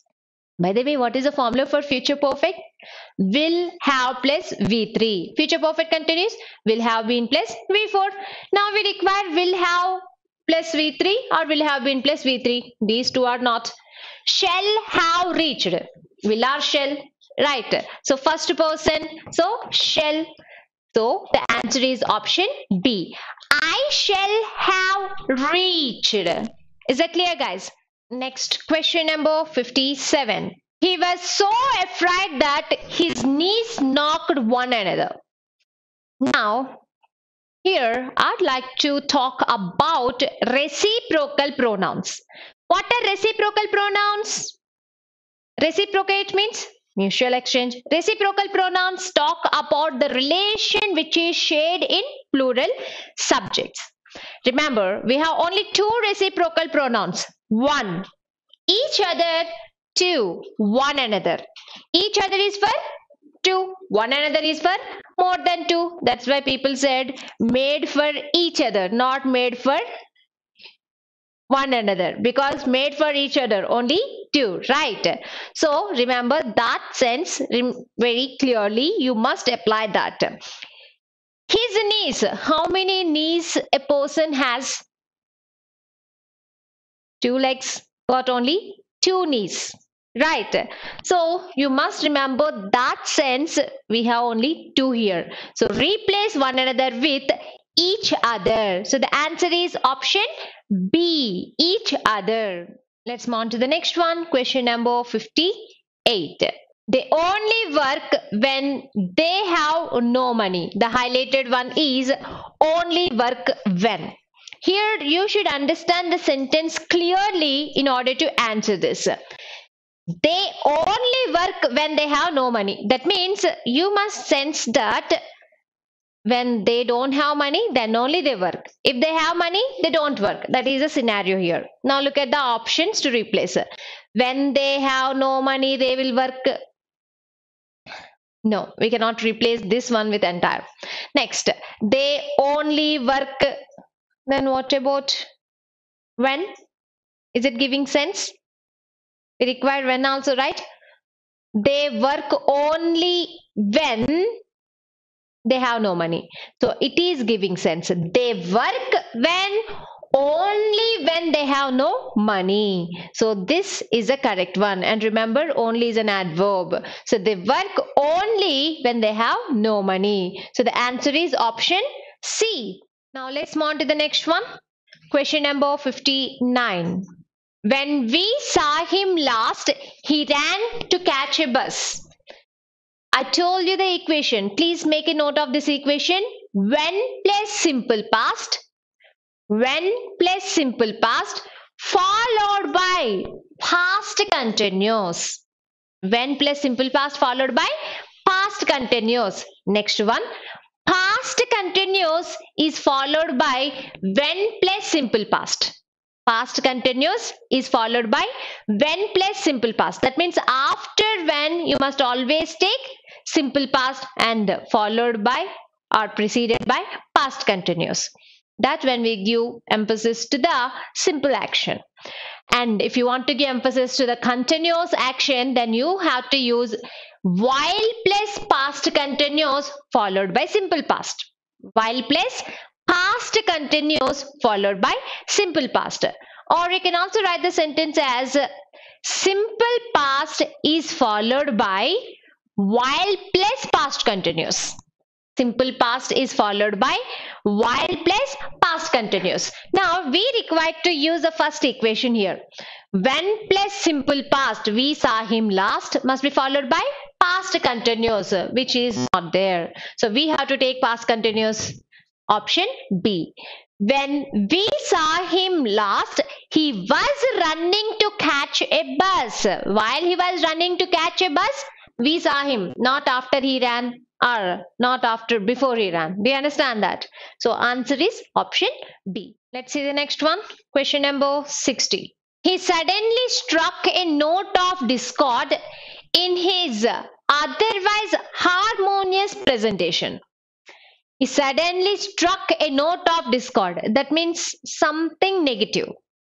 By the way, what is the formula for future perfect? Will have plus V three. Future perfect continuous, will have been plus V four. Now we require will have plus V three or will have been plus V three. These two are not. Shall have reached. Will or shall. Right. So first person. So shall. So the answer is option B. I shall have reached. Is that clear, guys? Next, question number fifty-seven. He was so afraid that his knees knocked one another. Now, here I'd like to talk about reciprocal pronouns. What are reciprocal pronouns? Reciprocate means mutual exchange. Reciprocal pronouns talk about the relation which is shared in plural subjects. Remember, we have only two reciprocal pronouns. One, each other. Two, one another. Each other is for two. One another is for more than two. That's why people said made for each other, not made for one another. Because made for each other, only two, right? So remember that sense very clearly. You must apply that. His knees. How many knees a person has? Two legs, got only two knees, right? So you must remember that sense we have only two here. So replace one another with each other. So the answer is option B, each other. Let's move on to the next one. Question number fifty-eight. They only work when they have no money. The highlighted one is only work when. Here you should understand the sentence clearly in order to answer this. They only work when they have no money. That means you must sense that when they don't have money, then only they work. If they have money, they don't work. That is a scenario here. Now look at the options to replace. When they have no money, they will work. No, we cannot replace this one with entire. Next, they only work. Then what about when? Is it giving sense? We require when also, right? They work only when they have no money. So it is giving sense. They work when only when they have no money. So this is a correct one. And remember, only is an adverb. So they work only when they have no money. So the answer is option C. Now let's move on to the next one. Question number fifty-nine. When we saw him last, he ran to catch a bus. I told you the equation. Please make a note of this equation. When plus simple past, when plus simple past followed by past continuous. When plus simple past followed by past continuous. Next one. Past continuous is followed by when plus simple past. Past continuous is followed by when plus simple past. That means after when you must always take simple past and followed by or preceded by past continuous. That's when we give emphasis to the simple action. And if you want to give emphasis to the continuous action, then you have to use while plus past continuous followed by simple past. While plus past continuous followed by simple past. Or you can also write the sentence as simple past is followed by while plus past continuous. Simple past is followed by while plus past continuous. Now we require to use the first equation here. When plus simple past, we saw him last, must be followed by past continuous, which is not there. So we have to take past continuous. Option B. When we saw him last, he was running to catch a bus. While he was running to catch a bus, we saw him, not after he ran or not after before he ran. Do you understand that? So answer is option B. Let's see the next one. Question number sixty. He suddenly struck a note of discord in his otherwise harmonious presentation. He suddenly struck a note of discord. That means something negative.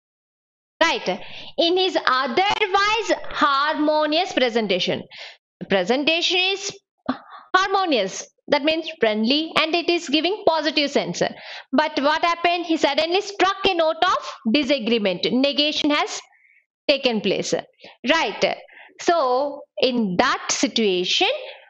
Right? In his otherwise harmonious presentation. The presentation is harmonious. That means friendly and it is giving positive sense. But what happened? He suddenly struck a note of disagreement. Negation has taken place. Right? So, in that situation,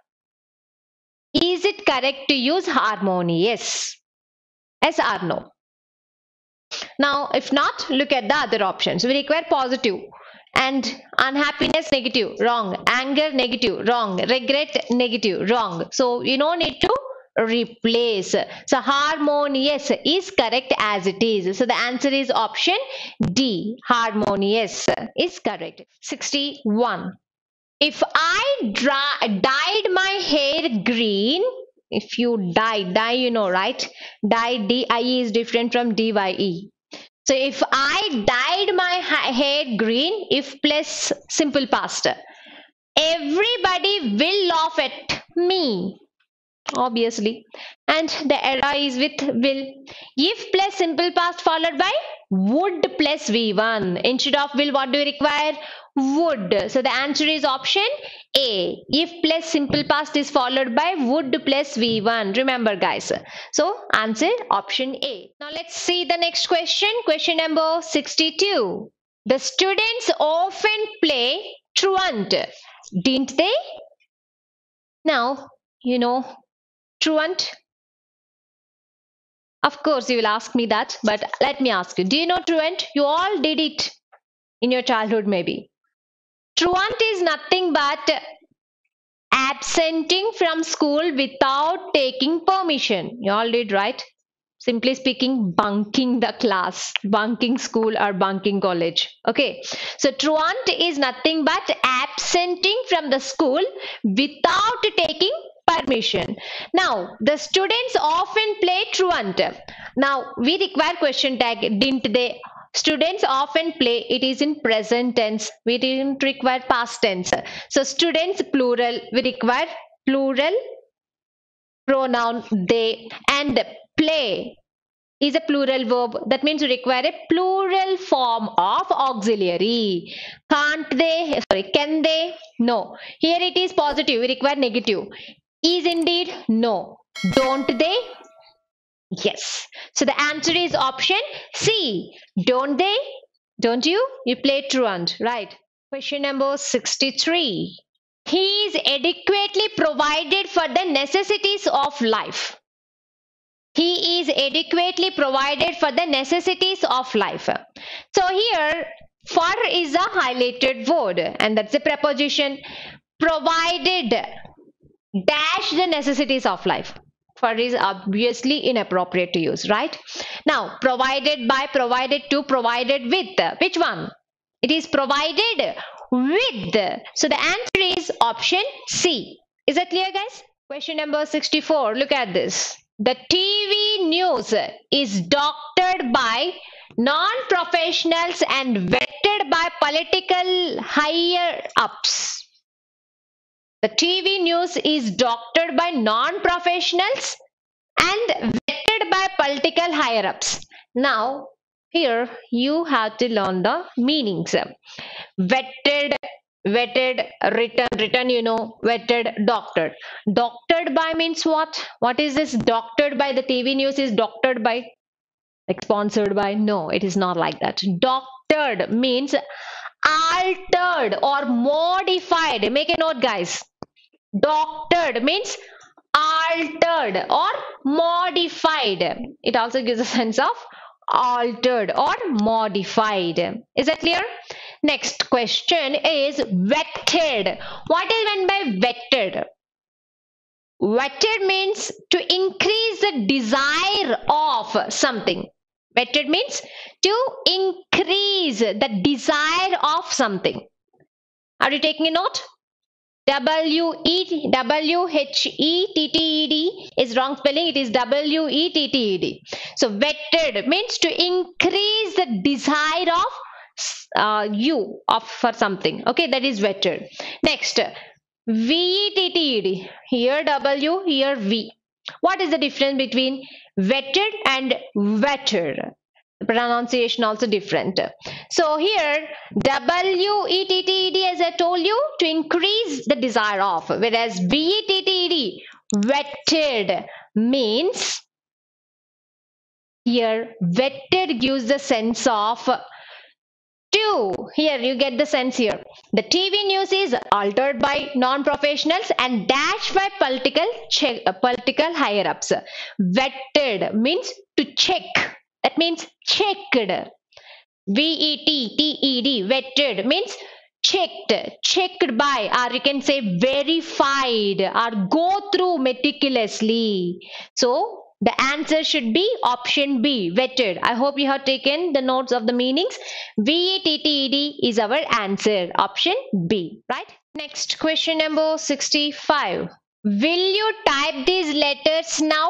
is it correct to use harmonious? Yes or no? Now, if not, look at the other options. We require positive and unhappiness negative, wrong. Anger negative, wrong. Regret negative, wrong. So, you don't need to replace. So, harmonious is correct as it is. So, the answer is option D. Harmonious is correct. sixty-one. If I dyed my hair green, if you dye, dye you know, right? Dye, D I E is different from D Y E. So if I dyed my hair green, if plus simple past, everybody will laugh at me, obviously. And the era is with will. If plus simple past followed by would plus V one. Instead of will, what do we require? Would. So the answer is option A. If plus simple past is followed by would plus V one. Remember guys. So answer option A. Now let's see the next question. Question number sixty-two. The students often play truant, didn't they? Now, you know, truant. Of course, you will ask me that, but let me ask you. Do you know truant? You all did it in your childhood, maybe. Truant is nothing but absenting from school without taking permission. You all did, right? Simply speaking, bunking the class, bunking school or bunking college. Okay, so truant is nothing but absenting from the school without taking permission. Now, the students often play truant. Now, we require question tag, didn't they? Students often play, it is in present tense. We didn't require past tense. So, students plural, we require plural pronoun they, and play is a plural verb. That means you require a plural form of auxiliary. Can't they? Sorry, can they? No. Here it is positive. We require negative. Is indeed? No. Don't they? Yes. So the answer is option C. Don't they? Don't you? You play truant, right? Question number sixty-three. He is adequately provided for the necessities of life. He is adequately provided for the necessities of life. So here, for is a highlighted word, and that's a preposition. Provided dash the necessities of life. For is obviously inappropriate to use, right? Now, provided by, provided to, provided with. Which one? It is provided with. So the answer is option C. Is that clear, guys? Question number sixty-four. Look at this. The T V news is doctored by non-professionals and vetted by political higher-ups. The T V news is doctored by non-professionals and vetted by political higher-ups. Now, here you have to learn the meanings. Vetted, vetted, written, written, you know, vetted, doctored. Doctored by means what? What is this? Doctored by, the T V news is doctored by, like sponsored by? No, it is not like that. Doctored means altered or modified. Make a note, guys. Doctored means altered or modified. It also gives a sense of altered or modified. Is that clear? Next question is vetted. What is meant by vetted? Vetted means to increase the desire of something. Vetted means to increase the desire of something. Are you taking a note? W E W H E T T E D is wrong spelling. It is W E T T E D. So vetted means to increase the desire of uh, you of for something. Okay, that is vetted. Next, V E T T E D. Here W, here V. What is the difference between vetted and vetted? The pronunciation also different. So here W E T T E D, as I told you, to increase the desire of, whereas V E T T E D, vetted, means here vetted gives the sense of to. Here you get the sense here. The T V news is altered by non-professionals and dashed by political check, uh, political higher-ups. Vetted means to check. That means checked. V E T T E D, vetted means checked, checked by, or you can say verified, or go through meticulously. So the answer should be option B, vetted. I hope you have taken the notes of the meanings. V E T T E D is our answer, option B, right? Next, question number sixty-five. Will you type these letters now?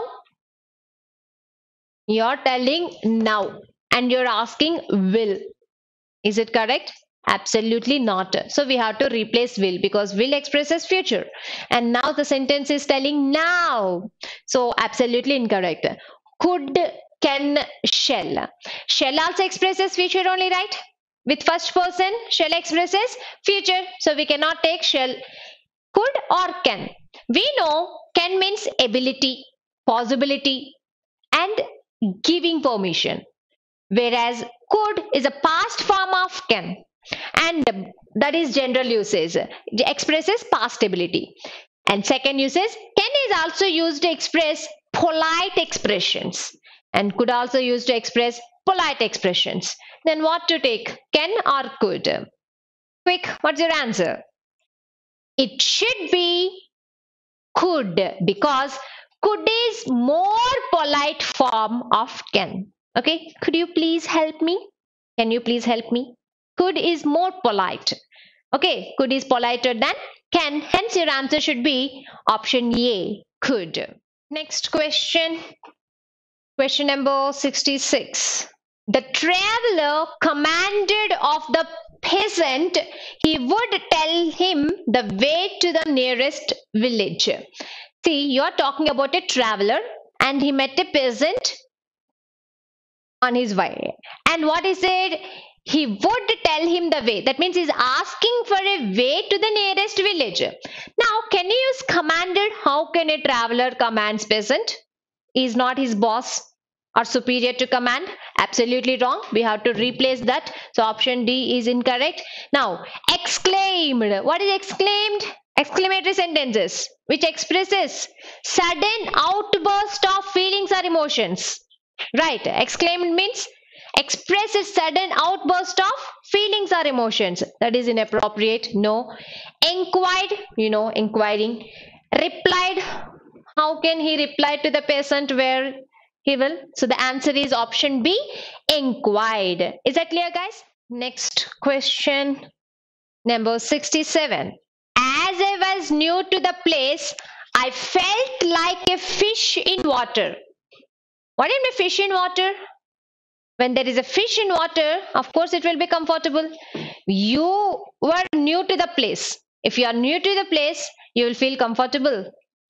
You're telling now and you're asking will. Is it correct? Absolutely not. So we have to replace will, because will expresses future. And now the sentence is telling now. So absolutely incorrect. Could, can, shall. Shall also expresses future only, right? With first person, shall expresses future. So we cannot take shall. Could or can. We know can means ability, possibility, and giving permission, whereas could is a past form of can, and that is general usage. It expresses past ability. And second usage, can is also used to express polite expressions, and could also used to express polite expressions. Then what to take? Can or could? Quick, what's your answer? It should be could, because could is more polite form of can. Okay, could you please help me? Can you please help me? Could is more polite. Okay, could is politer than can. Hence, your answer should be option A, could. Next question. Question number sixty-six. The traveler commanded of the peasant he would tell him the way to the nearest village. See, you are talking about a traveler and he met a peasant on his way. And what he said? He would tell him the way. That means he's asking for a way to the nearest village. Now, can you use commanded? How can a traveler commands peasant? Is not his boss or superior to command? Absolutely wrong. We have to replace that. So option D is incorrect. Now, exclaimed. What is exclaimed? Exclamatory sentences which expresses sudden outburst of feelings or emotions. Right. Exclaimed means expresses sudden outburst of feelings or emotions. That is inappropriate. No. Inquired. You know, inquiring. Replied. How can he reply to the peasant where he will? So the answer is option B, inquired. Is that clear, guys? Next question, number sixty-seven. As I was new to the place, I felt like a fish in water. What do you mean fish in water? When there is a fish in water, of course it will be comfortable. You were new to the place. If you are new to the place, you will feel comfortable.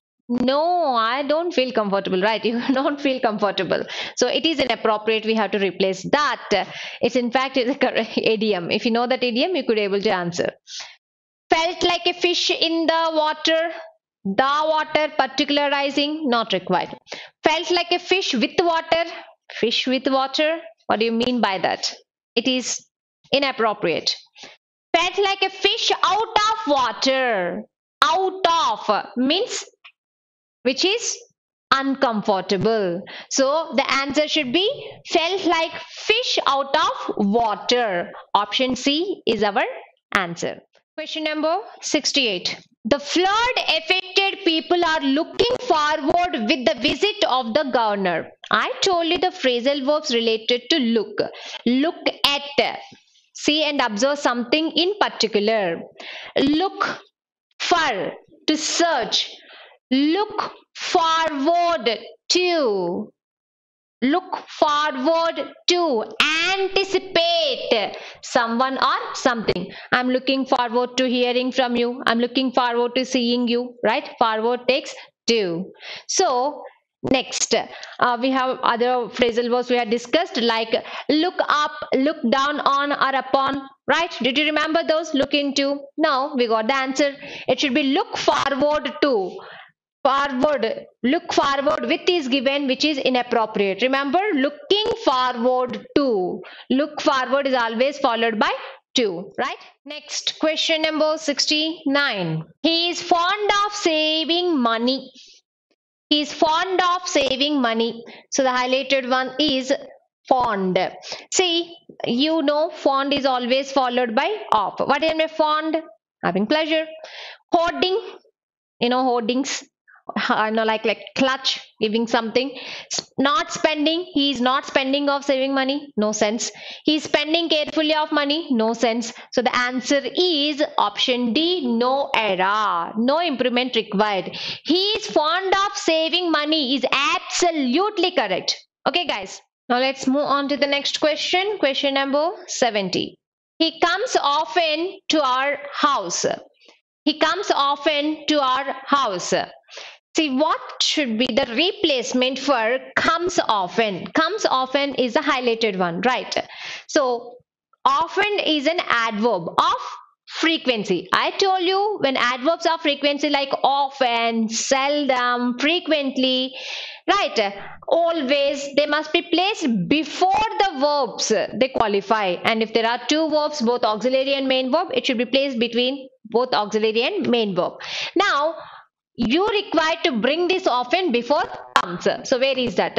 No, I don't feel comfortable, right? You don't feel comfortable. So it is inappropriate. We have to replace that. It's in fact it's a correct idiom. If you know that idiom, you could be able to answer. Felt like a fish in the water. The water, particularizing, not required. Felt like a fish with water. Fish with water. What do you mean by that? It is inappropriate. Felt like a fish out of water. Out of means which is uncomfortable. So the answer should be felt like fish out of water. Option C is our answer. Question number sixty-eight. The flood affected people are looking forward with the visit of the governor. I told you the phrasal verbs related to look. Look at, see and observe something in particular. Look for, to search. Look forward to. Look forward to. Anticipate someone or something. I'm looking forward to hearing from you. I'm looking forward to seeing you. Right? Forward takes to. So, next, uh, we have other phrasal verbs we have discussed like look up, look down on or upon. Right? Did you remember those? Look into. Now, we got the answer. It should be look forward to. Forward, look forward with is given which is inappropriate. Remember, looking forward to. Look forward is always followed by to, right? Next, question number sixty-nine. He is fond of saving money. He is fond of saving money. So the highlighted one is fond. See, you know fond is always followed by of. What is my fond? Having pleasure. Hoarding, you know hoardings. I know, like like clutch, giving something. Not spending, he is not spending of saving money, no sense. He is spending carefully of money, no sense. So the answer is option D, no error, no improvement required. He is fond of saving money is absolutely correct. Okay guys, now let's move on to the next question. Question number seventy. He comes often to our house. He comes often to our house. See, what should be the replacement for comes often? Comes often is the highlighted one, right? So, often is an adverb of frequency. I told you when adverbs of frequency like often, seldom, frequently, right? Always, they must be placed before the verbs they qualify. And if there are two verbs, both auxiliary and main verb, it should be placed between both auxiliary and main verb. Now, you require to bring this often before comes. So where is that?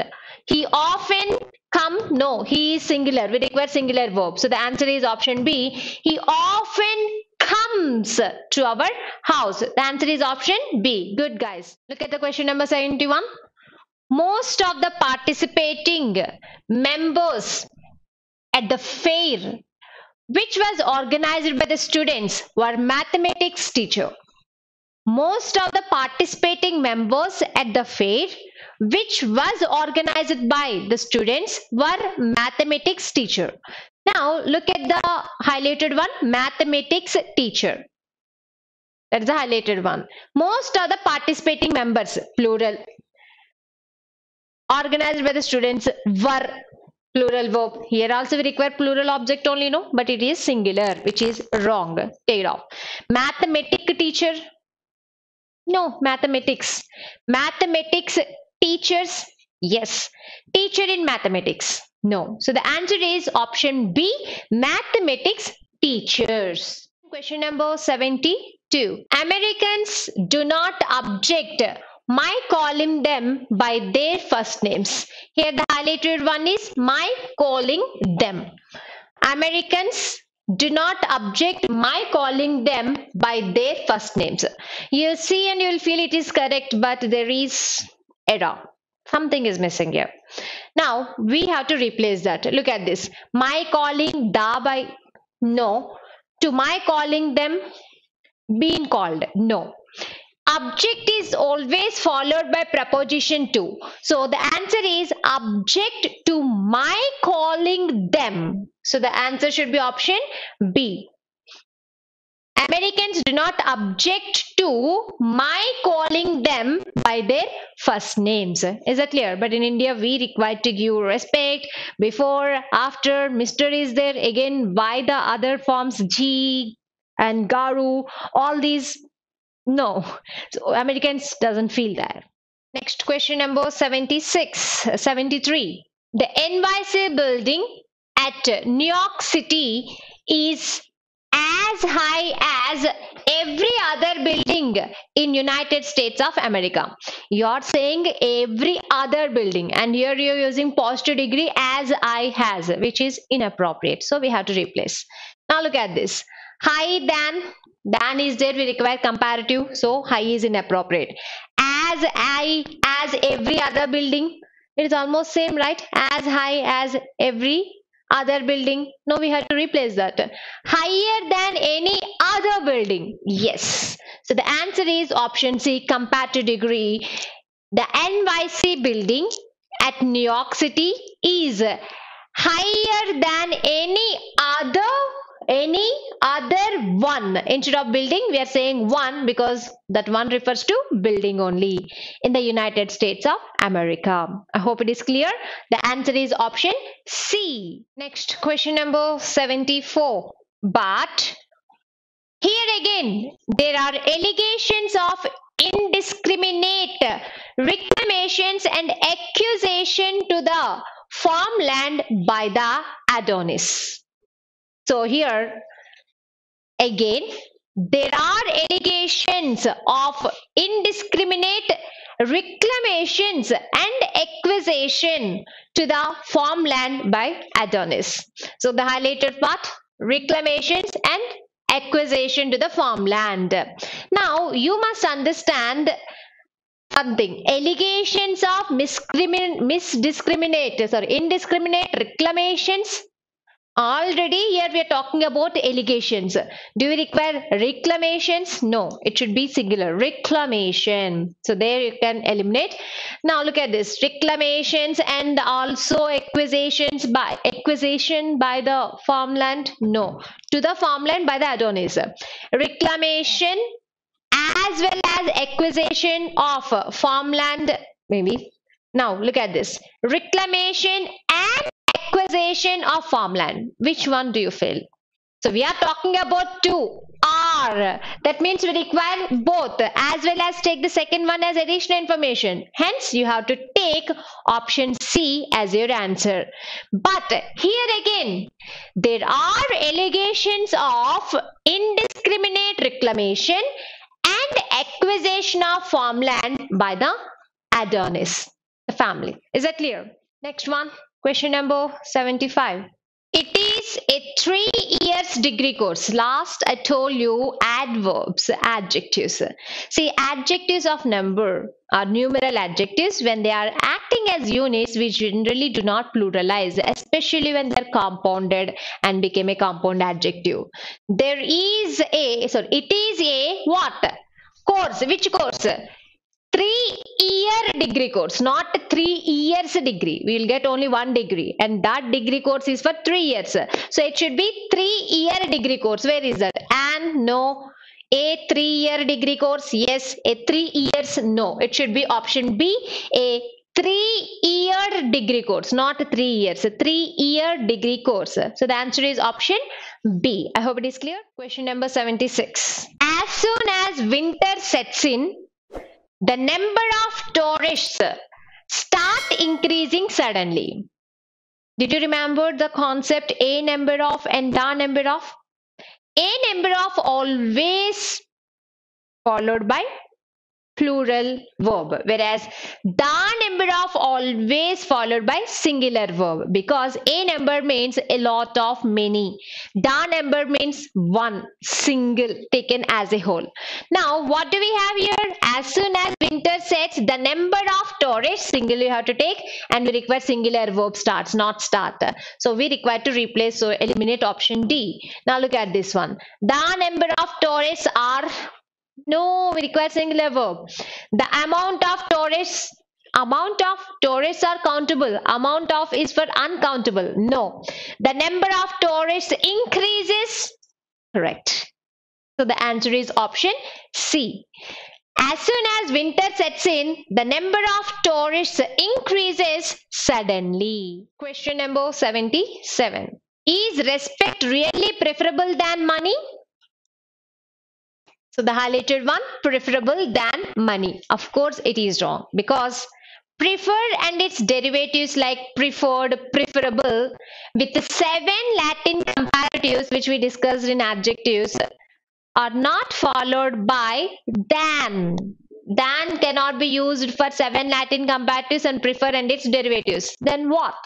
He often come, no, he is singular. We require singular verb. So the answer is option B. He often comes to our house. The answer is option B. Good, guys. Look at the question number seventy-one. Most of the participating members at the fair, which was organized by the students, were mathematics teacher. Most of the participating members at the fair, which was organized by the students, were mathematics teacher. Now look at the highlighted one, mathematics teacher. That is the highlighted one. Most of the participating members, plural, organized by the students, were, plural verb. Here also we require plural object only, no, but it is singular, which is wrong. Take it off. Mathematics teacher, no, mathematics. Mathematics teachers, yes. Teacher in mathematics, no. So the answer is option B, mathematics teachers. Question number seventy-two. Americans do not object my calling them by their first names. Here the highlighted one is my calling them. Americans do not object my calling them by their first names. You'll see and you'll feel it is correct, but there is error. Something is missing here. Now we have to replace that. Look at this. My calling da by, no. To my calling them, being called, no. Object is always followed by preposition to. So the answer is object to my calling them. So the answer should be option B. Americans do not object to my calling them by their first names. Is that clear? But in India, we require to give respect before, after, Mister is there, again by the other forms, G and Garu, all these. No, so Americans doesn't feel that. Next question number seventy-six, seventy-three. The N Y C building at New York City is as high as every other building in United States of America. You are saying every other building, and here you are using positive degree as I has, which is inappropriate. So we have to replace. Now look at this. High than, than is there, we require comparative, so high is inappropriate. As I, as every other building, it is almost same, right? As high as every other building. No, we have to replace that. Higher than any other building. Yes. So the answer is option C, comparative degree. The N Y C building at New York City is higher than any other any other one. Instead of building, we are saying one because that one refers to building only in the United States of America. I hope it is clear. The answer is option C. Next, question number seventy-four. But here again, there are allegations of indiscriminate reclamations and accusation to the farmland by the Adonis. So here again, there are allegations of indiscriminate reclamations and acquisition to the farmland by Adonis. So the highlighted part, reclamations and acquisition to the farmland. Now you must understand something. Allegations of miscrimin misdiscriminate, sorry, indiscriminate reclamations. Already here we are talking about allegations. Do we require reclamations? No, it should be singular, reclamation. So there you can eliminate. Now look at this, reclamations and also acquisitions by acquisition by the farmland. No, to the farmland by the Adonis. Reclamation as well as acquisition of farmland, maybe. Now look at this, reclamation and acquisition of farmland. Which one do you feel? So we are talking about two. R. That means we require both, as well as take the second one as additional information. Hence you have to take option C as your answer. But here again, there are allegations of indiscriminate reclamation and acquisition of farmland by the Adonis, the family. Is that clear? Next one, question number seventy-five. It is a three years degree course. Last I told you adverbs, adjectives. See, adjectives of number are numeral adjectives when they are acting as units which generally do not pluralize, especially when they're compounded and became a compound adjective. There is a, sorry, it is a what? Course. Which course? Three year degree course, not three years degree. We will get only one degree, and that degree course is for three years. So it should be three year degree course. Where is that? And no. A three year degree course, yes. A three years, no. It should be option B, a three year degree course, not three years. A three year degree course. So the answer is option B. I hope it is clear. Question number seventy-six. As soon as winter sets in, the number of tourists start increasing suddenly. Did you remember the concept a number of and the number of? A number of always followed by plural verb, whereas the number of always followed by singular verb, because a number means a lot of, many. The number means one, single, taken as a whole. Now what do we have here? As soon as winter sets, the number of tourists, single you have to take, and we require singular verb starts, not start. So we require to replace, so eliminate option D. Now look at this one. The number of tourists are, no, we require singular verb. The amount of tourists, amount of tourists are countable. Amount of is for uncountable. No. The number of tourists increases. Correct. So the answer is option C. As soon as winter sets in, the number of tourists increases suddenly. Question number seventy-seven. Is respect really preferable than money? So the highlighted one, preferable than money. Of course it is wrong, because prefer and its derivatives like preferred, preferable, with the seven Latin comparatives which we discussed in adjectives, are not followed by than. Than cannot be used for seven Latin comparatives and prefer and its derivatives. Then what?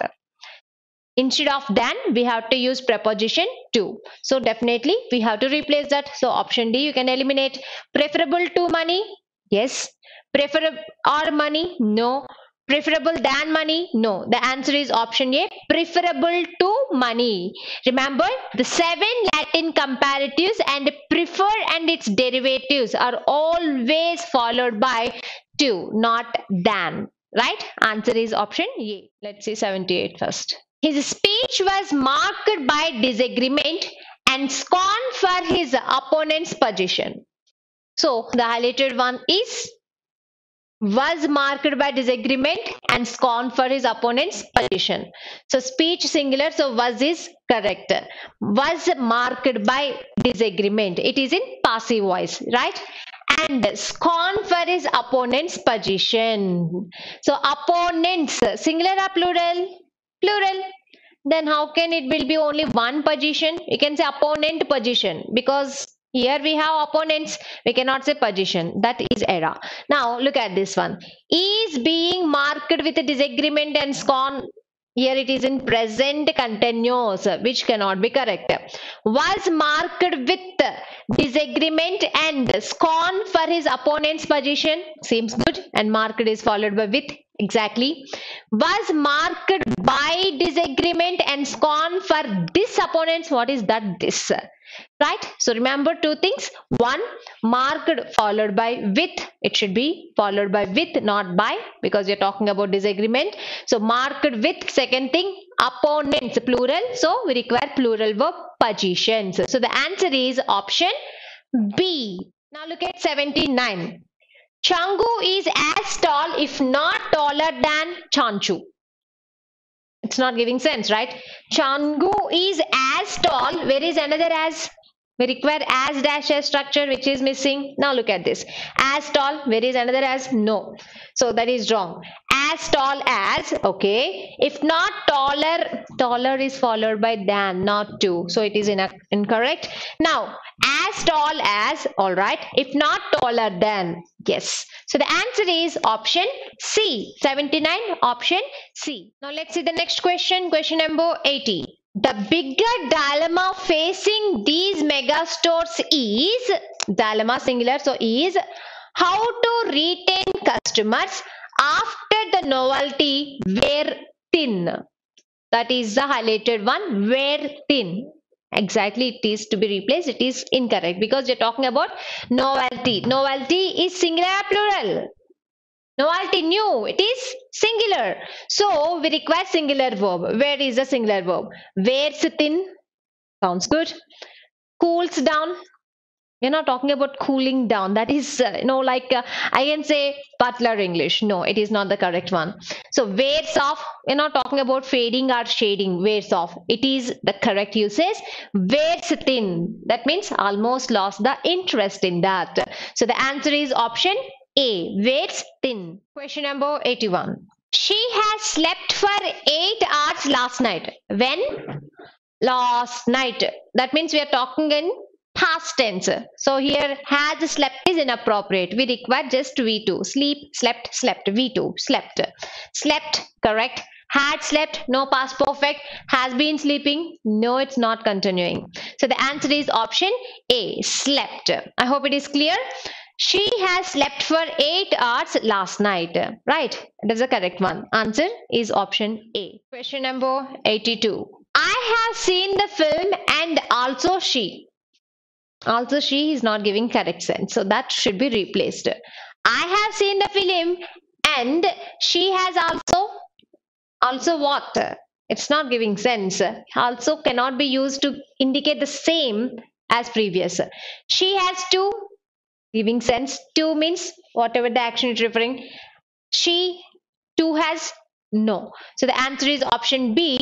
Instead of than, we have to use preposition to. So definitely we have to replace that. So option D you can eliminate. Preferable to money? Yes. Preferable or money? No. Preferable than money? No. The answer is option A, preferable to money. Remember, the seven Latin comparatives and prefer and its derivatives are always followed by to, not than. Right? Answer is option A. Let's see seventy-eight first. His speech was marked by disagreement and scorn for his opponent's position. So the highlighted one is was marked by disagreement and scorn for his opponent's position. So speech singular, so was is correct. Was marked by disagreement. It is in passive voice, right? And scorn for his opponent's position. So opponents, singular or plural? Plural. Then how can it will be only one position? You can say opponent position, because here we have opponents. We cannot say position. That is error. Now look at this one. Is being marked with a disagreement and scorn. Here it is in present continuous, which cannot be correct. Was marked with disagreement and scorn for his opponent's position. Seems good. And marked is followed by with. Exactly. Was marked by disagreement and scorn for this opponents. What is that? This. Right? So remember two things. One, marked followed by with. It should be followed by with, not by, because we are talking about disagreement. So marked with. Second thing, opponents, plural. So we require plural verb positions. So the answer is option B. Now look at seventy-nine. Changu is as tall, if not taller than Chanchu. It's not giving sense, right? Changu is as tall. Where is another as? We require as dash as structure, which is missing. Now look at this. As tall, where is another as? No. So that is wrong. As tall as, okay. If not taller, taller is followed by than, not to. So it is in incorrect. Now, as tall as, all right. If not taller than, yes. So the answer is option C. seventy-nine, option C. Now let's see the next question. Question number eighty. The bigger dilemma facing these mega stores is, dilemma singular, so is, how to retain customers after the novelty wear thin. That is the highlighted one, wear thin. Exactly, it is to be replaced. It is incorrect because you're talking about novelty. Novelty is singular or plural? Novelty, new, it is singular. So we require singular verb. Where is the singular verb? Wears thin. Sounds good. Cools down. We're not talking about cooling down. That is, uh, you know, like uh, I can say butler English. No, it is not the correct one. So wears off. We're not talking about fading or shading. Wears off. It is the correct usage. Wears thin. That means almost lost the interest in that. So the answer is option A. Wears thin. Question number eighty-one. She has slept for eight hours last night. When? Last night. That means we are talking in past tense. So here has slept is inappropriate. We require just V two. Sleep, slept, slept. V two. Slept. Slept, correct. Had slept, no past perfect. Has been sleeping, no, it's not continuing. So the answer is option A. Slept. I hope it is clear. She has slept for eight hours last night. Right. That is the correct one. Answer is option A. Question number eighty-two. I have seen the film and also she. Also she is not giving correct sense. So that should be replaced. I have seen the film and she has also. Also what? It's not giving sense. Also cannot be used to indicate the same as previous. She has to. Giving sense. To means whatever the action is referring. She too has no. So the answer is option B.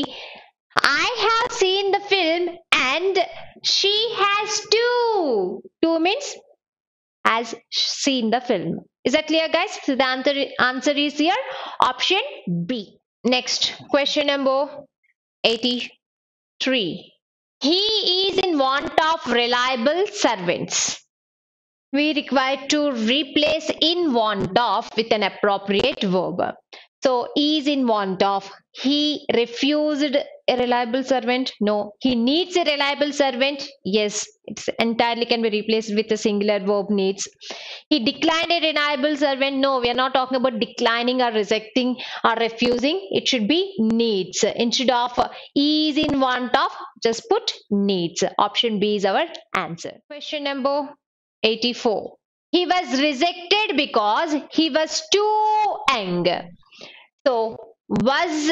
I have seen the film and she has too. Two means has seen the film. Is that clear, guys? So the answer, answer is here option B. Next question number eighty-three. He is in want of reliable servants. We require to replace in want of with an appropriate verb. So is in want of. He refused a reliable servant. No. He needs a reliable servant. Yes. It's entirely can be replaced with a singular verb needs. He declined a reliable servant. No. We are not talking about declining or rejecting or refusing. It should be needs. Instead of is in want of, just put needs. Option B is our answer. Question number eighty-four. He was rejected because he was too young. So was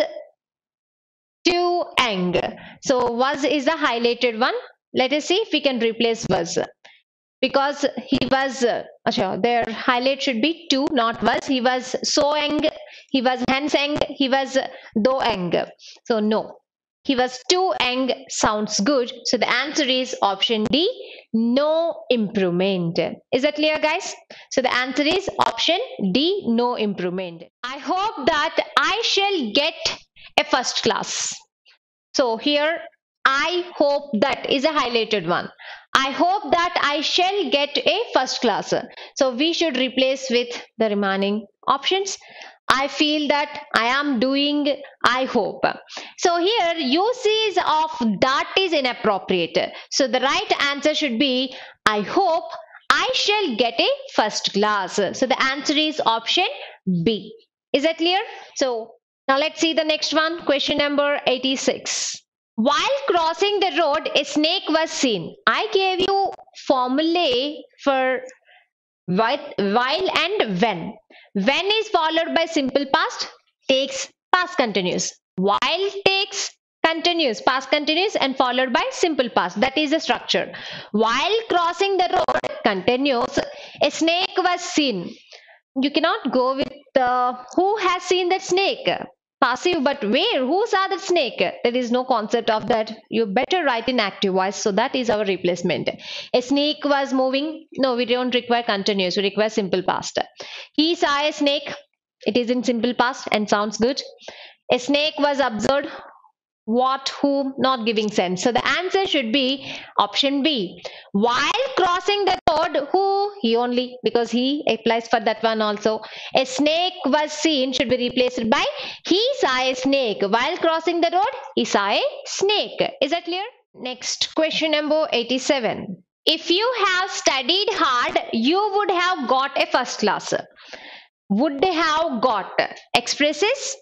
too young. So was is the highlighted one. Let us see if we can replace was. Because he was, uh, their highlight should be too, not was. He was so young. He was hence young. He was though young. So no. He was too young sounds good. So the answer is option D. No improvement. Is that clear, guys? So the answer is option D. No improvement. I hope that I shall get a first class. So here I hope that is a highlighted one. I hope that I shall get a first class. So we should replace with the remaining options. I feel that I am doing, I hope. So here usage of that is inappropriate. So the right answer should be I hope I shall get a first class. So the answer is option B. Is that clear? So now let's see the next one. Question number eighty-six. While crossing the road, a snake was seen. I gave you formulae for while and when. When is followed by simple past, takes past continuous. While takes continuous, past continuous and followed by simple past. That is the structure. While crossing the road, continuous, a snake was seen. You cannot go with uh, who has seen that snake. passive, but where? Who saw that snake? There is no concept of that. You better write in active voice. So that is our replacement. A snake was moving. No, we don't require continuous. We require simple past. He saw a snake. It is in simple past and sounds good. A snake was observed. What, whom, not giving sense. So the answer should be option B. While crossing the road, who? He only, because he applies for that one also. A snake was seen should be replaced by he saw a snake. While crossing the road, he saw a snake. Is that clear? Next, question number eighty-seven. If you have studied hard, you would have got a first class. Would have got expresses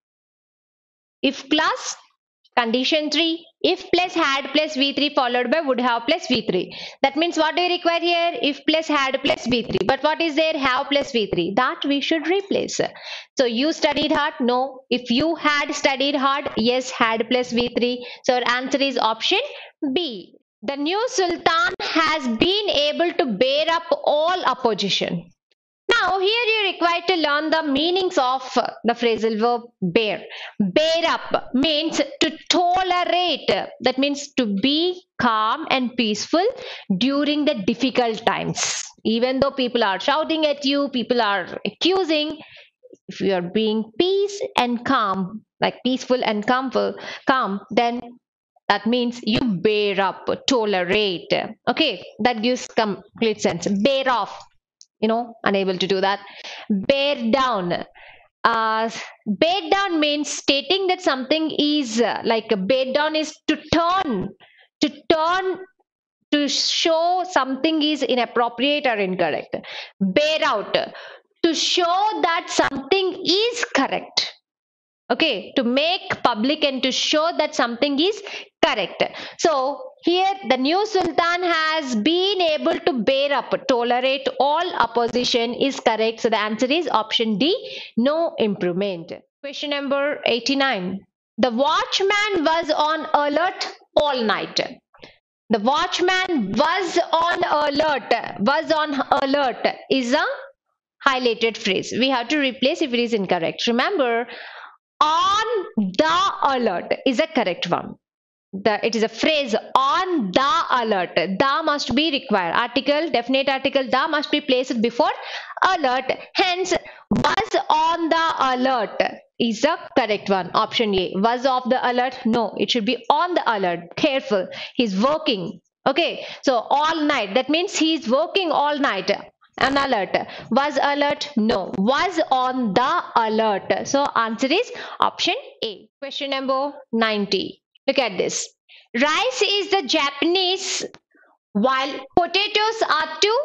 if class. Condition three, if plus had plus V three followed by would have plus V three. That means what do you require here? If plus had plus V three. But what is there? Have plus V three. That we should replace. So you studied hard? No. If you had studied hard? Yes, had plus V three. So our answer is option B. The new Sultan has been able to bear up all opposition. Now here you require to learn the meanings of the phrasal verb bear. Bear up means to tolerate. That means to be calm and peaceful during the difficult times. Even though people are shouting at you, people are accusing, if you are being peace and calm, like peaceful and calm, calm, then that means you bear up, tolerate. Okay, that gives complete sense. Bear off. You know, unable to do that. Bear down. Uh, bear down means stating that something is uh, like a bear down is to turn, to turn, to show something is inappropriate or incorrect. Bear out, to show that something is correct. Okay, to make public and to show that something is correct. So here the new Sultan has been able to bear up, tolerate all opposition is correct. So the answer is option D, no improvement. Question number eighty-nine. The watchman was on alert all night. The watchman was on alert, was on alert is a highlighted phrase. We have to replace if it is incorrect. Remember, on the alert is a correct one. The, it is a phrase on the alert. The must be required. Article, definite article, the must be placed before alert. Hence, was on the alert is the correct one. Option A. Was of the alert? No, it should be on the alert. Careful. He's working. Okay. So, all night. That means he's working all night. An alert. Was alert? No. Was on the alert. So, answer is option A. Question number ninety. Look at this. Rice is the Japanese while potatoes are to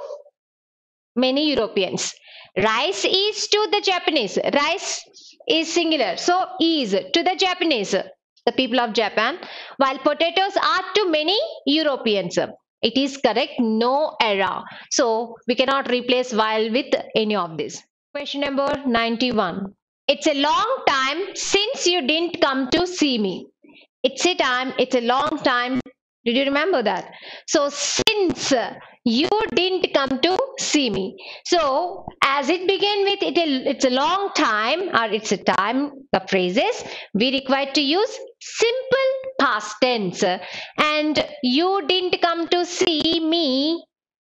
many Europeans. Rice is to the Japanese. Rice is singular. So, is to the Japanese, the people of Japan, while potatoes are to many Europeans. It is correct, no error. So, we cannot replace while with any of this. Question number ninety-one. It's a long time since you didn't come to see me. It's a time, it's a long time. Did you remember that? So, since you didn't come to see me. So, as it began with it, it's a long time or it's a time, the phrases, we require to use simple past tense. And you didn't come to see me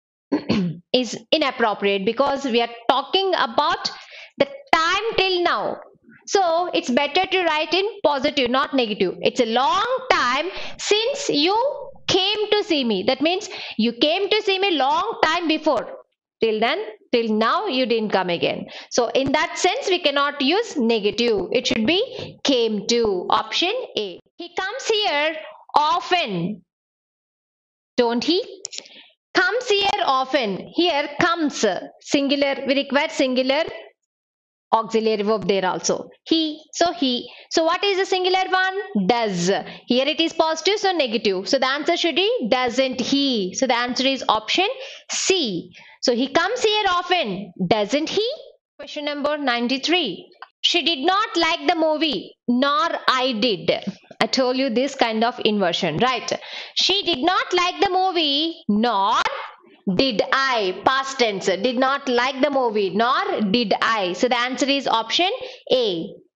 is inappropriate because we are talking about the time till now. So, it's better to write in positive, not negative. It's a long time since you came to see me. That means you came to see me long time before. Till then, till now, you didn't come again. So, in that sense, we cannot use negative. It should be came to. Option A. He comes here often. Don't he? Comes here often. Here comes. Singular. We require singular auxiliary verb there also. He, so he. So what is the singular one? Does. Here it is positive, so negative. So the answer should be doesn't he. So the answer is option C. So he comes here often. Doesn't he? Question number ninety-three. She did not like the movie, nor I did. I told you this kind of inversion, right? She did not like the movie, nor did I. Past tense. Did not like the movie, nor did I. So the answer is option A.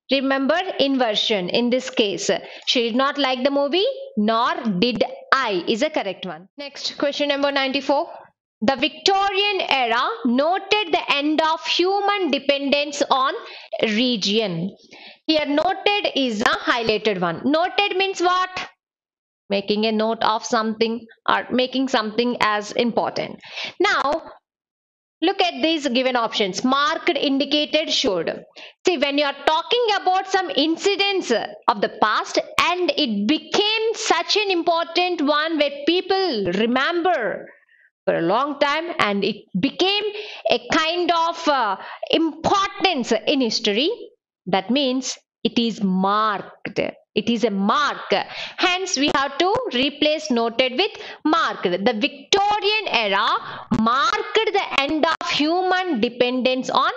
Remember, inversion in this case. She did not like the movie, nor did I is a correct one. Next, question number ninety-four. The Victorian era noted the end of human dependence on religion. Here, noted is a highlighted one. Noted means what? Making a note of something or making something as important. Now, look at these given options. Marked, indicated, showed. See, when you are talking about some incidents of the past and it became such an important one where people remember for a long time and it became a kind of uh, importance in history, that means it is marked. It is a mark. Hence, we have to replace noted with marked. The Victorian era marked the end of human dependence on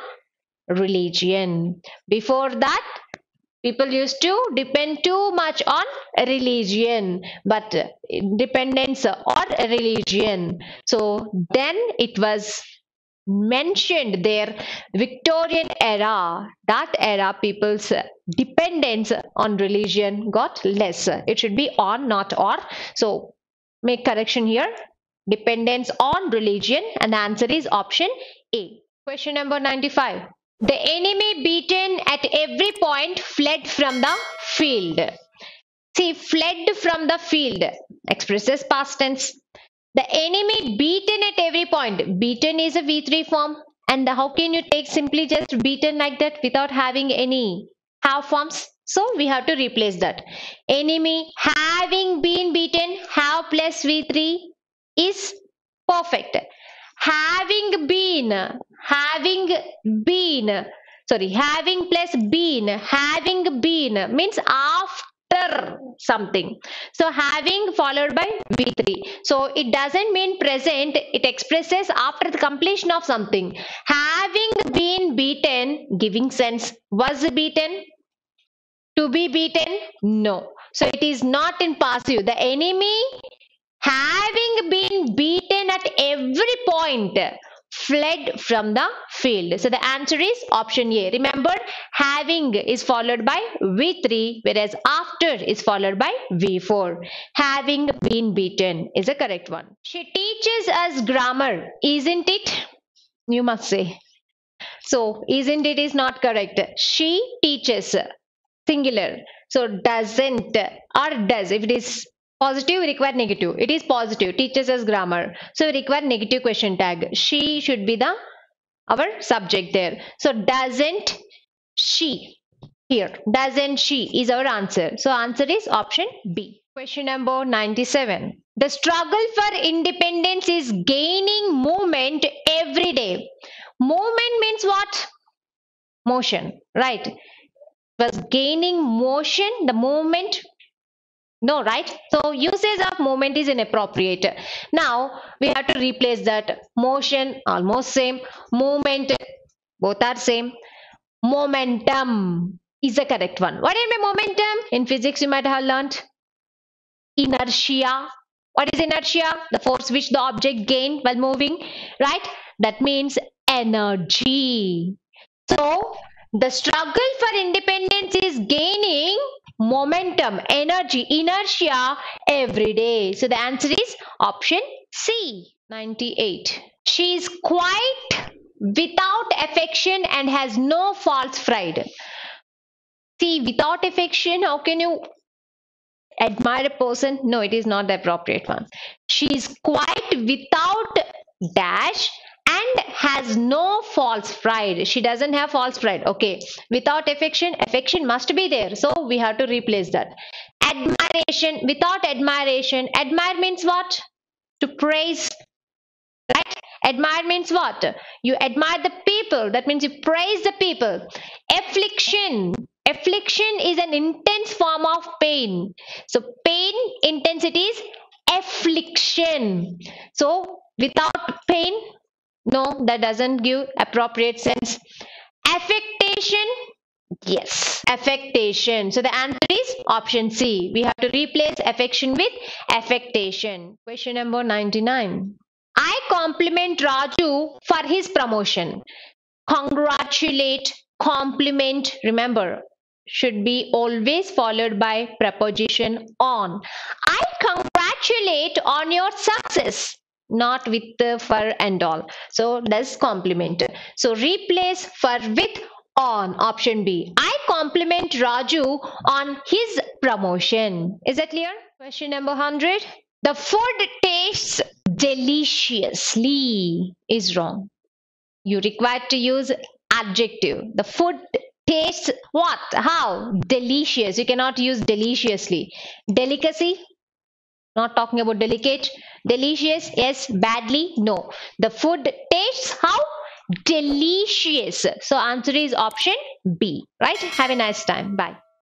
religion. Before that, people used to depend too much on religion, but dependence on religion. So then it was mentioned there, Victorian era, that era people's dependence on religion got less. It should be on, not or. So make correction here. Dependence on religion, and the answer is option A. Question number ninety-five. The enemy beaten at every point fled from the field. See, fled from the field expresses past tense. The enemy beaten at every point. Beaten is a V three form. And how can you take simply just beaten like that without having any have forms? So we have to replace that. Enemy having been beaten, have plus V three is perfect. Having been, having been, sorry, having plus been, having been means after something. So having followed by V three. So it doesn't mean present, it expresses after the completion of something. Having been beaten, giving sense. Was beaten? To be beaten? No. So it is not in passive. The enemy having been beaten at every point fled from the field. So the answer is option A. Remember, having is followed by V three, whereas after is followed by V four. Having been beaten is a correct one. She teaches us grammar, isn't it? You must say. So isn't it is not correct. She teaches, singular. So doesn't or does. If it is positive, we require negative. It is positive. Teaches us grammar. So we require negative question tag. She should be the our subject there. So doesn't she here. Doesn't she is our answer. So answer is option B. Question number ninety-seven. The struggle for independence is gaining movement every day. Movement means what? Motion, right? It was gaining motion, the movement. No, right? So usage of movement is inappropriate. Now we have to replace that. Motion, almost same. Movement, both are same. Momentum is the correct one. What is momentum? In physics you might have learnt. Inertia. What is inertia? The force which the object gained while moving, right? That means energy. So the struggle for independence is gaining momentum, energy, inertia every day. So the answer is option C. ninety-eight. She is quite without affection and has no false pride. See, without affection, how can you admire a person? No, it is not the appropriate one. She is quite without dash and has no false pride. She doesn't have false pride. Okay. Without affection, affection must be there. So we have to replace that. Admiration, without admiration. Admire means what? To praise. Right? Admire means what? You admire the people. That means you praise the people. Affliction. Affliction is an intense form of pain. So pain intensity is affliction. So without pain, no, that doesn't give appropriate sense. Affectation, yes, affectation. So the answer is option C. We have to replace affection with affectation. Question number ninety-nine. I compliment Raju for his promotion. Congratulate, compliment. Remember, should be always followed by preposition on. I congratulate on your success, not with the for and all. So that's complement. So replace for with on, option B. I compliment Raju on his promotion. Is that clear? Question number one hundred. The food tastes deliciously is wrong. You require to use adjective. The food tastes what? How? Delicious. You cannot use deliciously. Delicacy? Not talking about delicate. Delicious? Yes. Badly? No. The food tastes how? Delicious. So answer is option B. Right? Have a nice time. Bye.